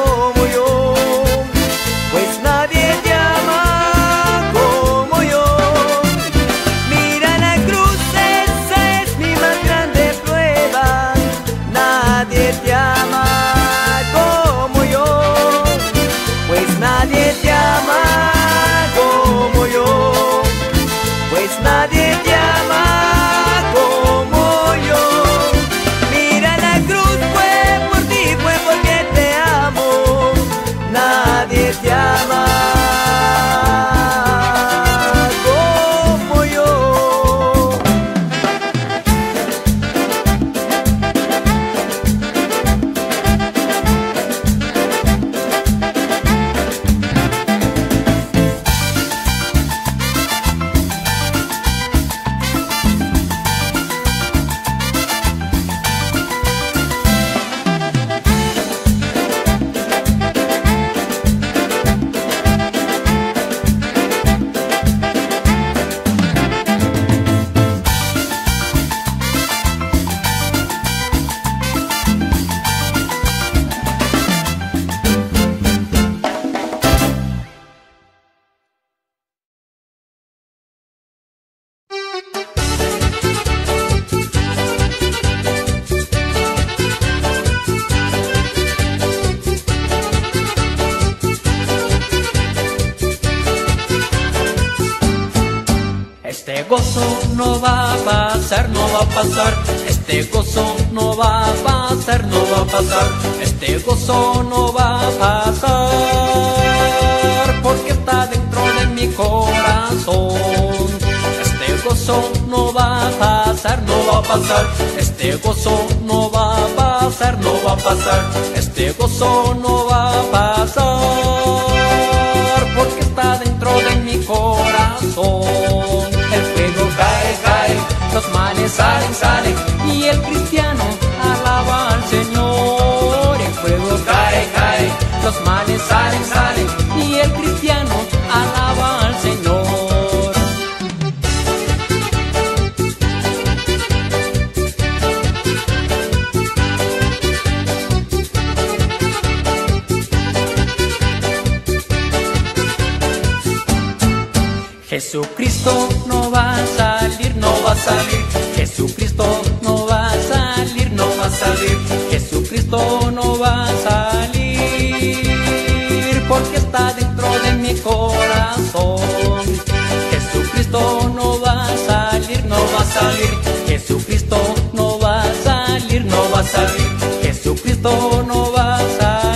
gozo no va a pasar, no va a pasar. Este gozo no va a pasar, no va a pasar. Este gozo no va a pasar, porque está dentro de mi corazón. Este gozo no va a pasar, no va a pasar. Este gozo no va a pasar, no va a pasar. Este gozo no va a pasar, porque está dentro de mi corazón. El fuego cae, cae, los males salen, salen, y el cristiano alaba al Señor. El fuego cae, cae, los males salen, salen, y el cristiano alaba al Señor. Jesucristo no va a salir, no va a salir. Jesucristo no va a salir, no va a salir. Jesucristo no va a salir, porque está dentro de mi corazón. Jesucristo no va a salir, no va a salir. Jesucristo no va a salir, no va a salir. Jesucristo no va a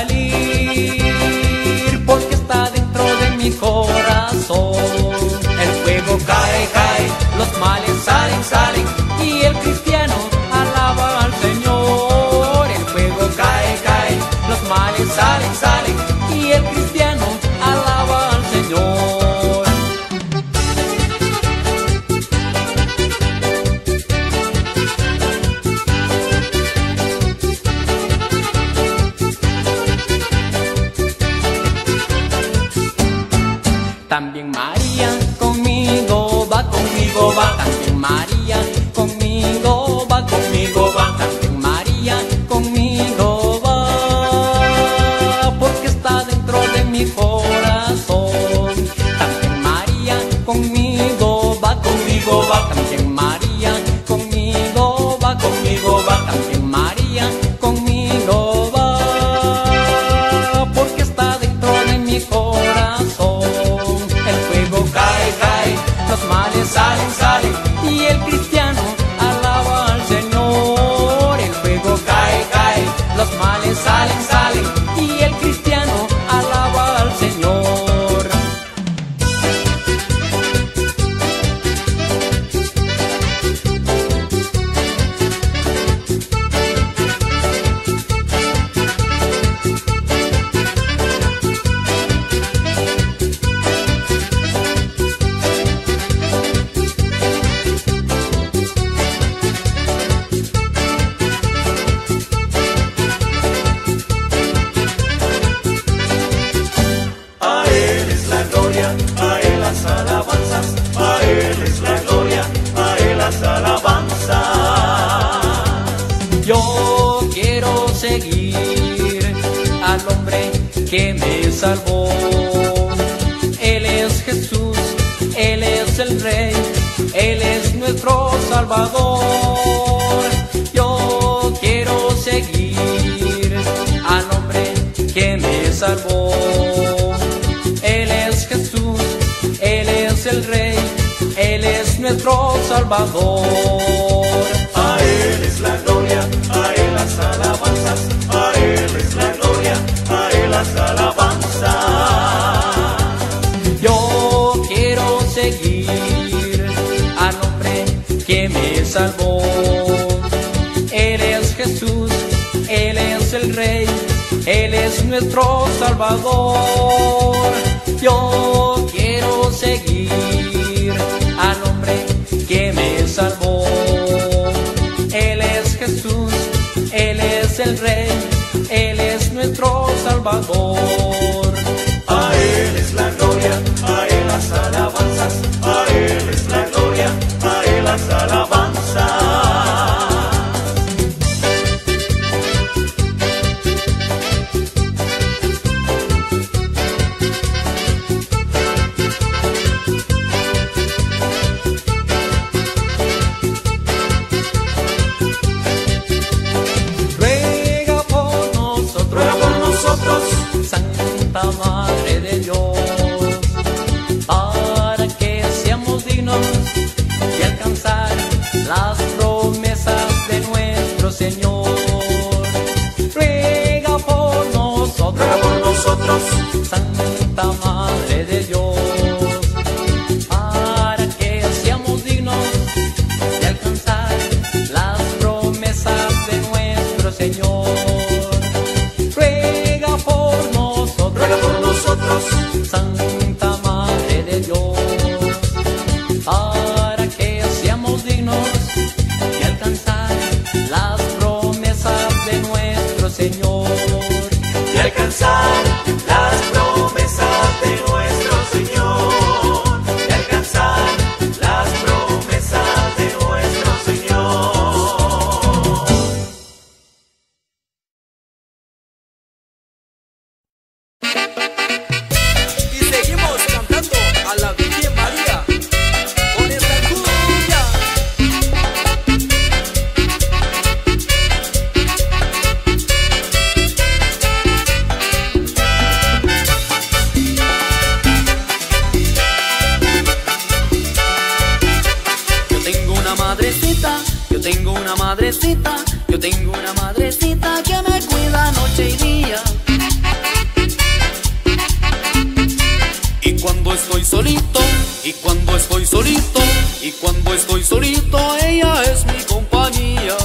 salir, porque está dentro de mi corazón. Cae, cae, los males salen, salen, y el cristiano alaba al Señor. El fuego cae, cae, los males salen, salen, y el cristiano alaba al Señor. También María conmigo va, conmigo va. También María conmigo va, conmigo va. También María conmigo va, porque está dentro de mi corazón. También María conmigo va, conmigo va. También María conmigo va, conmigo va. También María conmigo va, porque está dentro de mi corazón. El fuego cae, cae, los males salen, salen, y el cristiano alaba al Señor. El fuego cae, cae, los males salen, salen, y el cristiano alaba al Señor. Yo quiero seguir al hombre que me salvó. Él es Jesús, Él es el Rey, Él es nuestro Salvador. Yo quiero seguir al hombre que me salvó. Él es Jesús, Él es el Rey, Él es nuestro Salvador. A Él es la gloria, a Él las alabanzas, a Él es la gloria, a Él las alabanzas. Yo quiero seguir al hombre que me salvó. Él es Jesús, Él es el Rey, Él es nuestro Salvador. Yo quiero seguir al hombre que me salvó. Él es Jesús, Él es el Rey, Él es nuestro Salvador. A Él es la gloria, a Él las alabanzas, a Él es la gloria, a Él las alabanzas. nosotros, Santa Madre de Dios, para que seamos dignos de alcanzar las promesas de nuestro Señor. Ruega por nosotros, Santa Madre de Dios, para que seamos dignos de alcanzar las promesas de nuestro Señor. de alcanzar las promesas de nuestro Señor, de alcanzar las promesas de nuestro Señor. Y seguimos cantando a la Virgen María con esta cumbia. Yo tengo una madrecita, yo tengo una madrecita, yo tengo una madrecita que me cuida noche y día. Y cuando estoy solito, y cuando estoy solito, y cuando estoy solito, ella es mi compañía.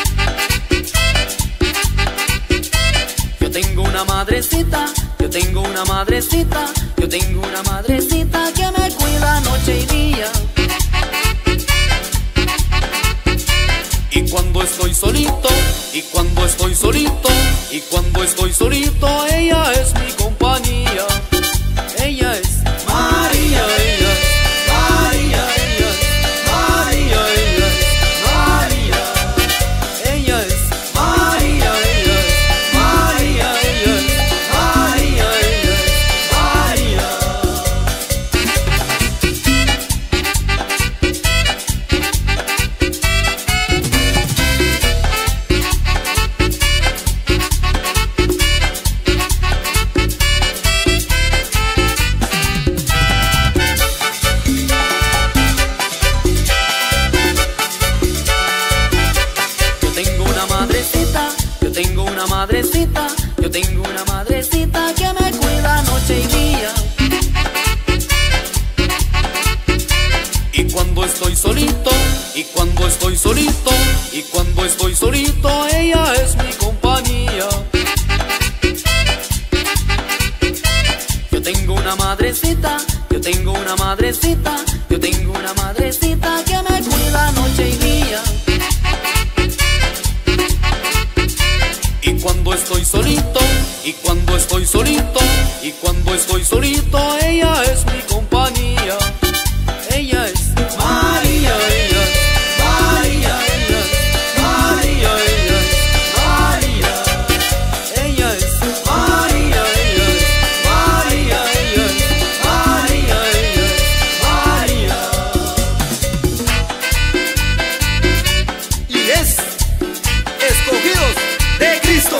Yo tengo una madrecita, yo tengo una madrecita, yo tengo una madrecita que me cuida noche y día. Y cuando estoy solito, y cuando estoy solito, y cuando estoy solito, ella es mi compañía. Ella es María, ella es María, ella es María, ella es María. Ella es María, ella es María, ella es María, ella es María. Yo tengo una madrecita, yo tengo una madrecita, yo tengo una madrecita que me cuida noche y día. Y cuando estoy solito, y cuando estoy solito, y cuando estoy solito, ella es mi compañía. Yo tengo una madrecita, yo tengo una madrecita, yo tengo una madrecita que me cuida noche y día. Y cuando estoy solito, y cuando estoy solito, y cuando estoy solito, ella es mi compañía. Ella es María, ella es María, ella es María, ella es María. Ella es María, ella es María, ella es María, ella es María. Y es escogidos de Cristo.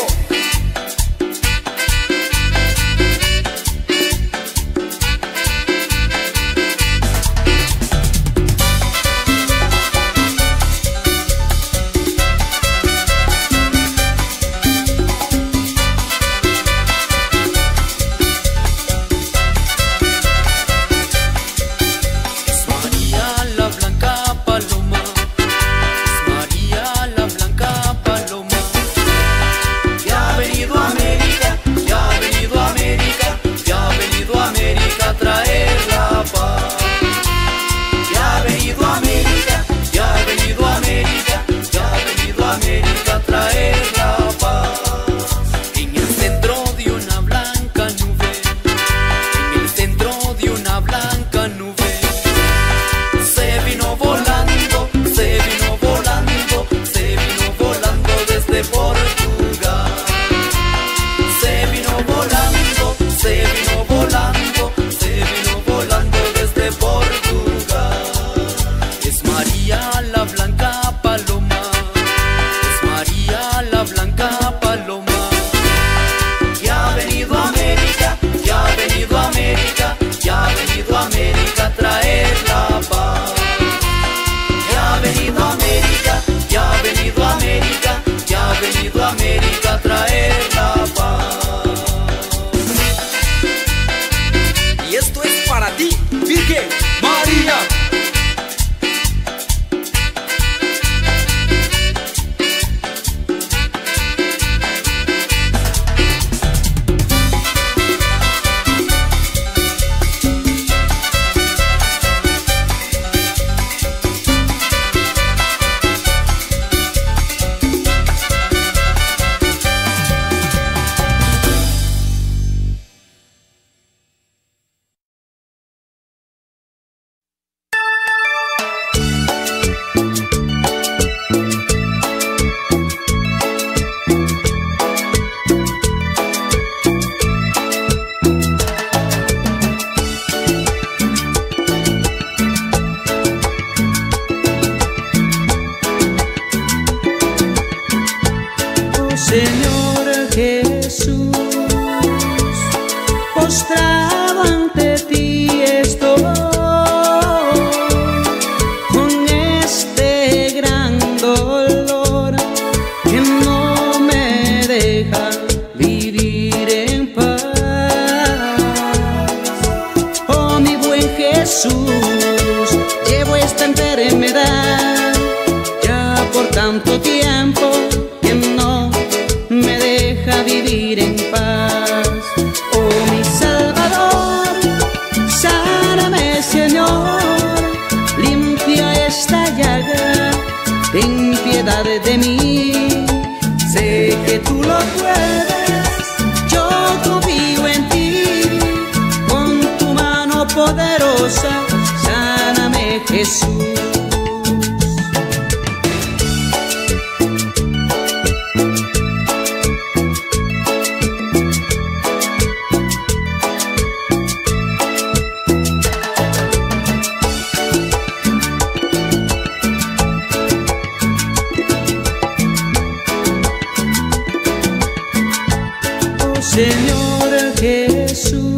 Señor Jesús, postrado ante ti estoy, con este gran dolor que no me deja vivir en paz. Oh, mi buen Jesús, llevo esta enfermedad ya por tanto tiempo que no me deja vivir en paz. Oh, mi Salvador, sáname, Señor, limpia esta llaga, ten piedad de mí. Sé que tú lo puedes, yo confío en ti, con tu mano poderosa, sáname, Jesús. Señor Jesús,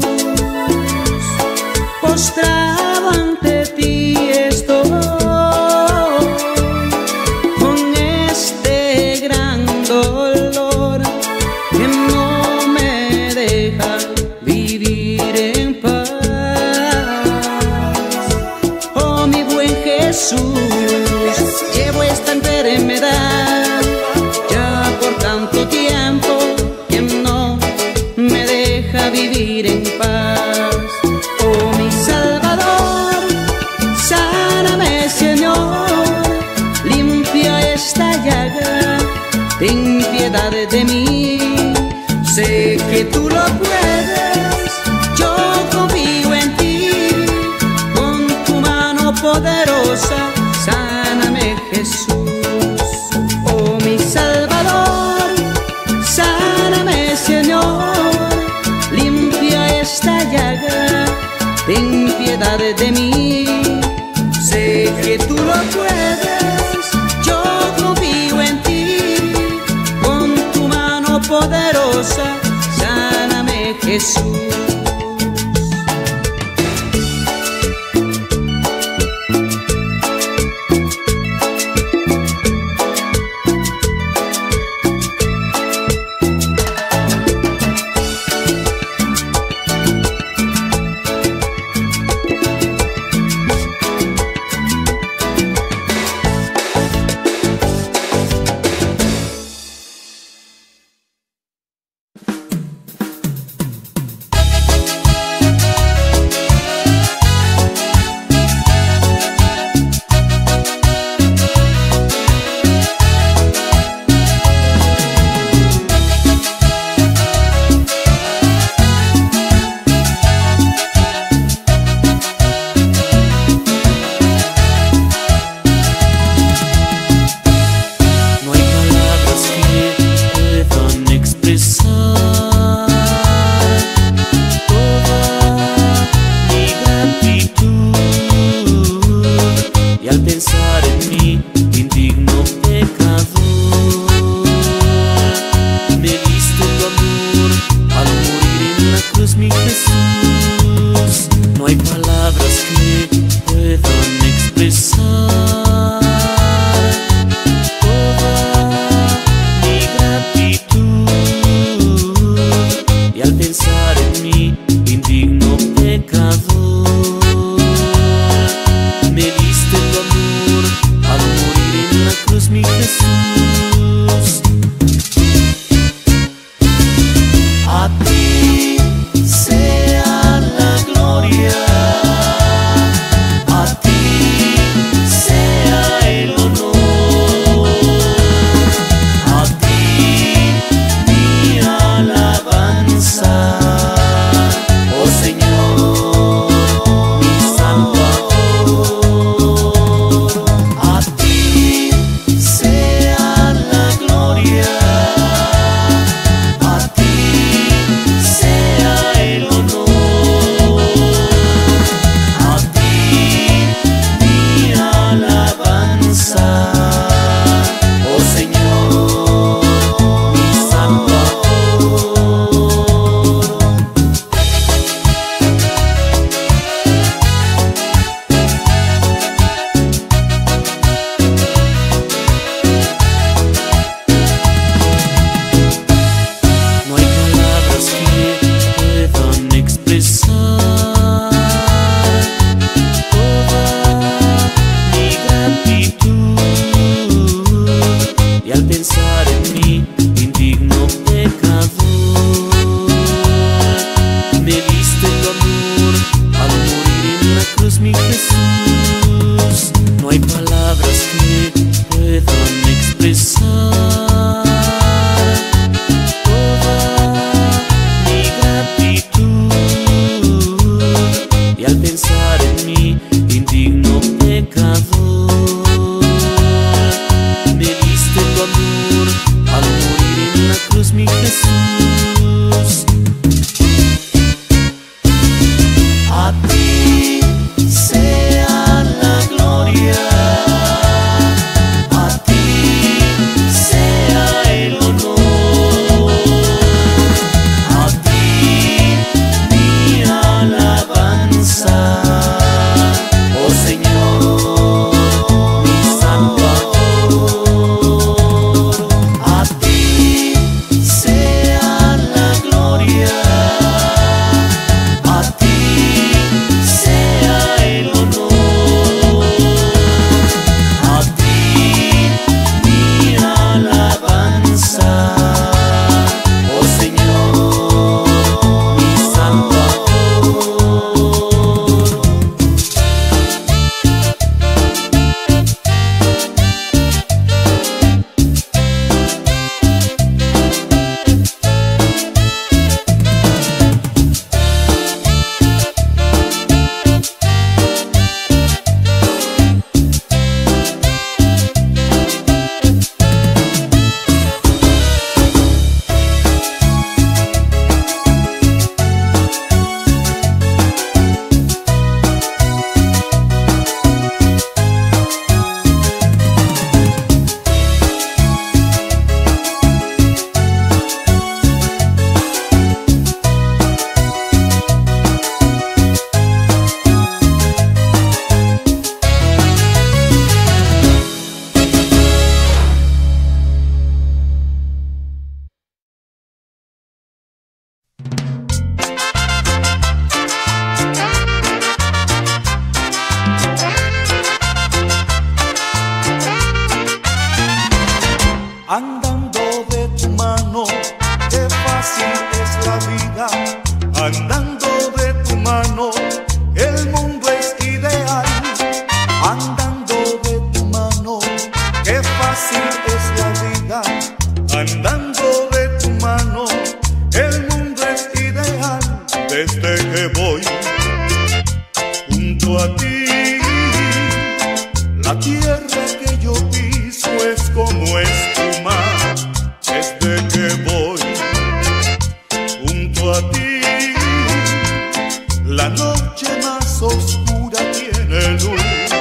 postrado ante ti estoy, con este gran dolor que no me deja vivir en paz. Oh, mi buen Jesús, llevo esta enfermedad ya por tanto tiempo que no me deja vivir en paz. Oh, mi Salvador, sáname, Señor, limpia esta llaga, ten piedad de mí. Sé que tú lo puedes, yo confío en ti, con tu mano poderosa, sáname, Jesús. Oh, mi Salvador, sáname, Señor, limpia esta llaga, ten piedad de mí. Sé que tú lo puedes, yo confío en ti, con tu mano poderosa, sáname, Jesús. fácil es la vida, andando de tu mano, el mundo es ideal. Desde que voy junto a ti, la tierra que yo piso es como espuma. Desde que voy junto a ti, la noche más oscura tiene luz.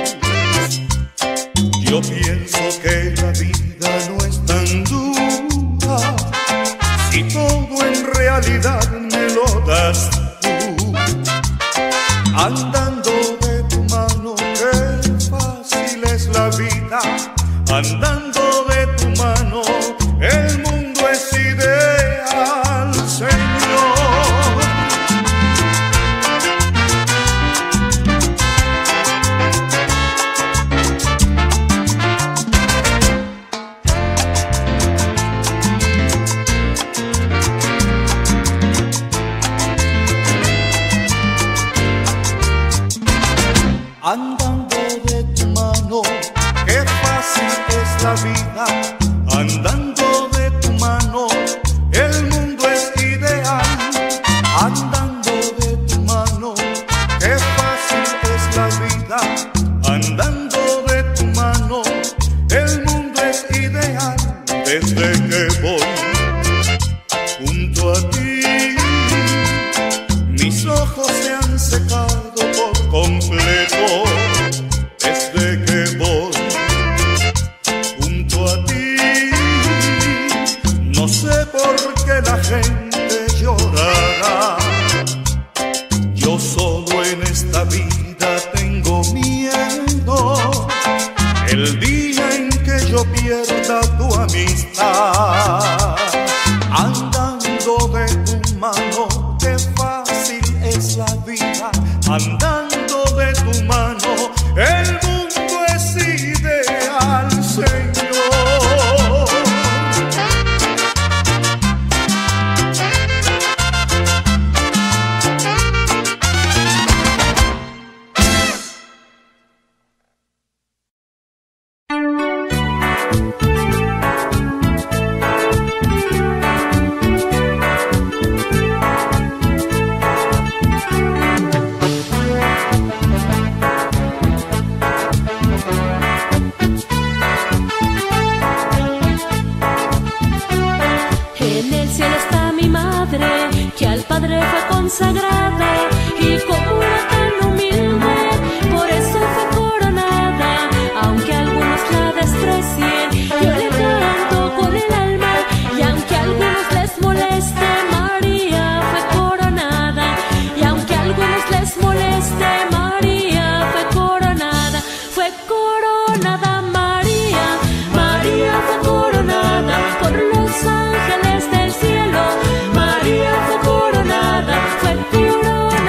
Yo pienso que la vida no es tan dura si todo en realidad me lo das tú. Andando de tu mano, qué fácil es la vida. Andando de tu mano, el mundo es ideal, Señor. Andando de tu mano, qué fácil es la vida. Andando de tu mano, el mundo es ideal. Andando de tu mano, qué fácil es la vida. Andando de tu mano, el mundo es ideal. Desde que voy junto a ti, mis ojos se han secado por completo. Desde que voy junto a ti, no sé por qué la gente llorará. Yo solo en esta vida tengo miedo, el día en que yo pierda tu amistad. Andando de tu mano, qué fácil es la vida. Andando de tu mano, el mundo es ideal, Señor. Que al Padre fue consagrada y como era tan humilde, por eso fue coronada. Aunque algunos la desprecien, yo le canto con el alma, y aunque a algunos les moleste, María fue coronada. Y aunque a algunos les moleste, María fue coronada. Fue coronada María, María fue coronada por los ángeles del cielo. María fue coronada, fue coronada.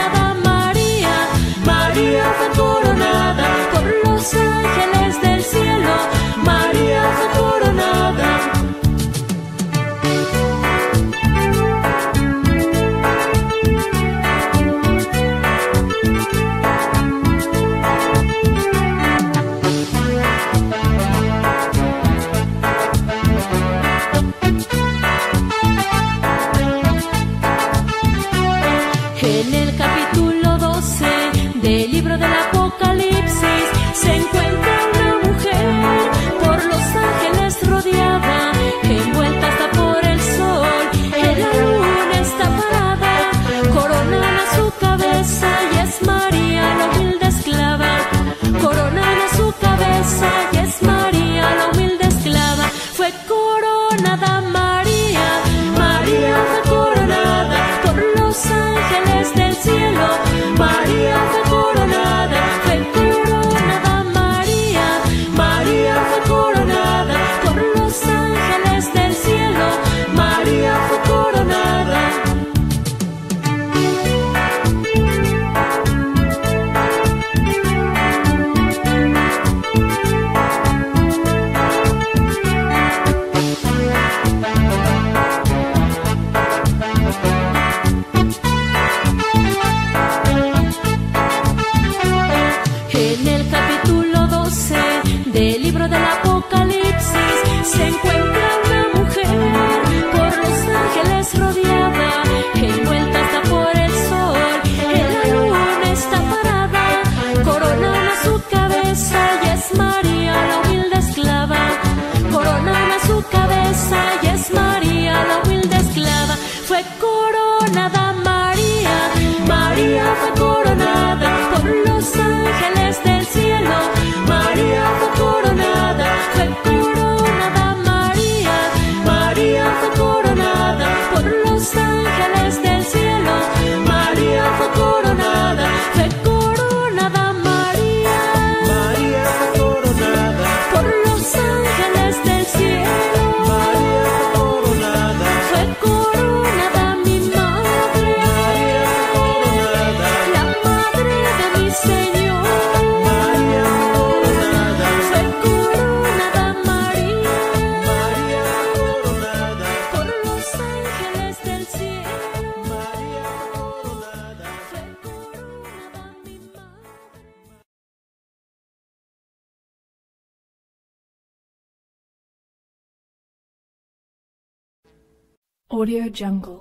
Audio Jungle.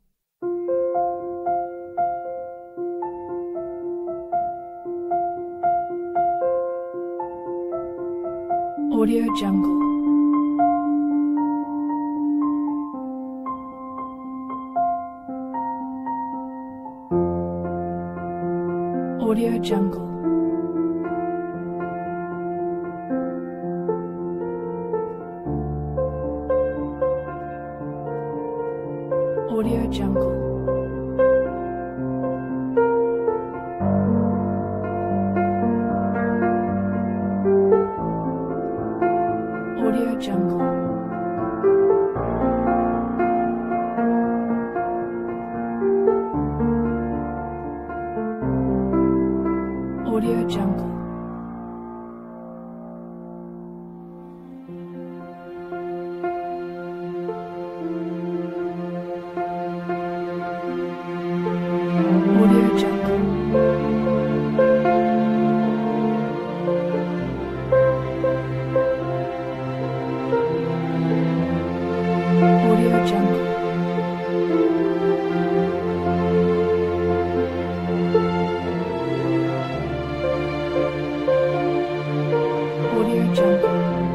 Audio Jungle. Audio Jungle. Audio Jungle. Audio Jungle. Audio Jungle. Audio Jungle. Audio Jungle. Audio Jungle.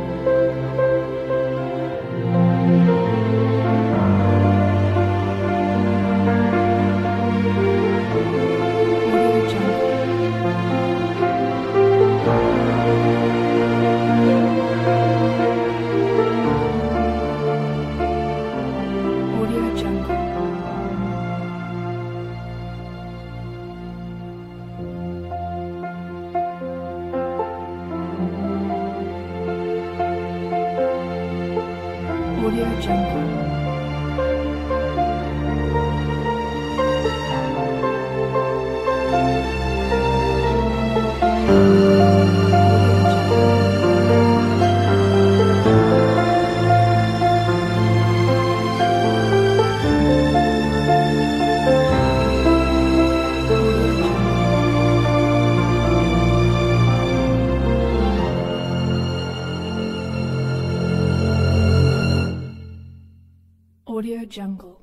Audio Jungle. Audio Jungle. Audio Jungle. Audio Jungle.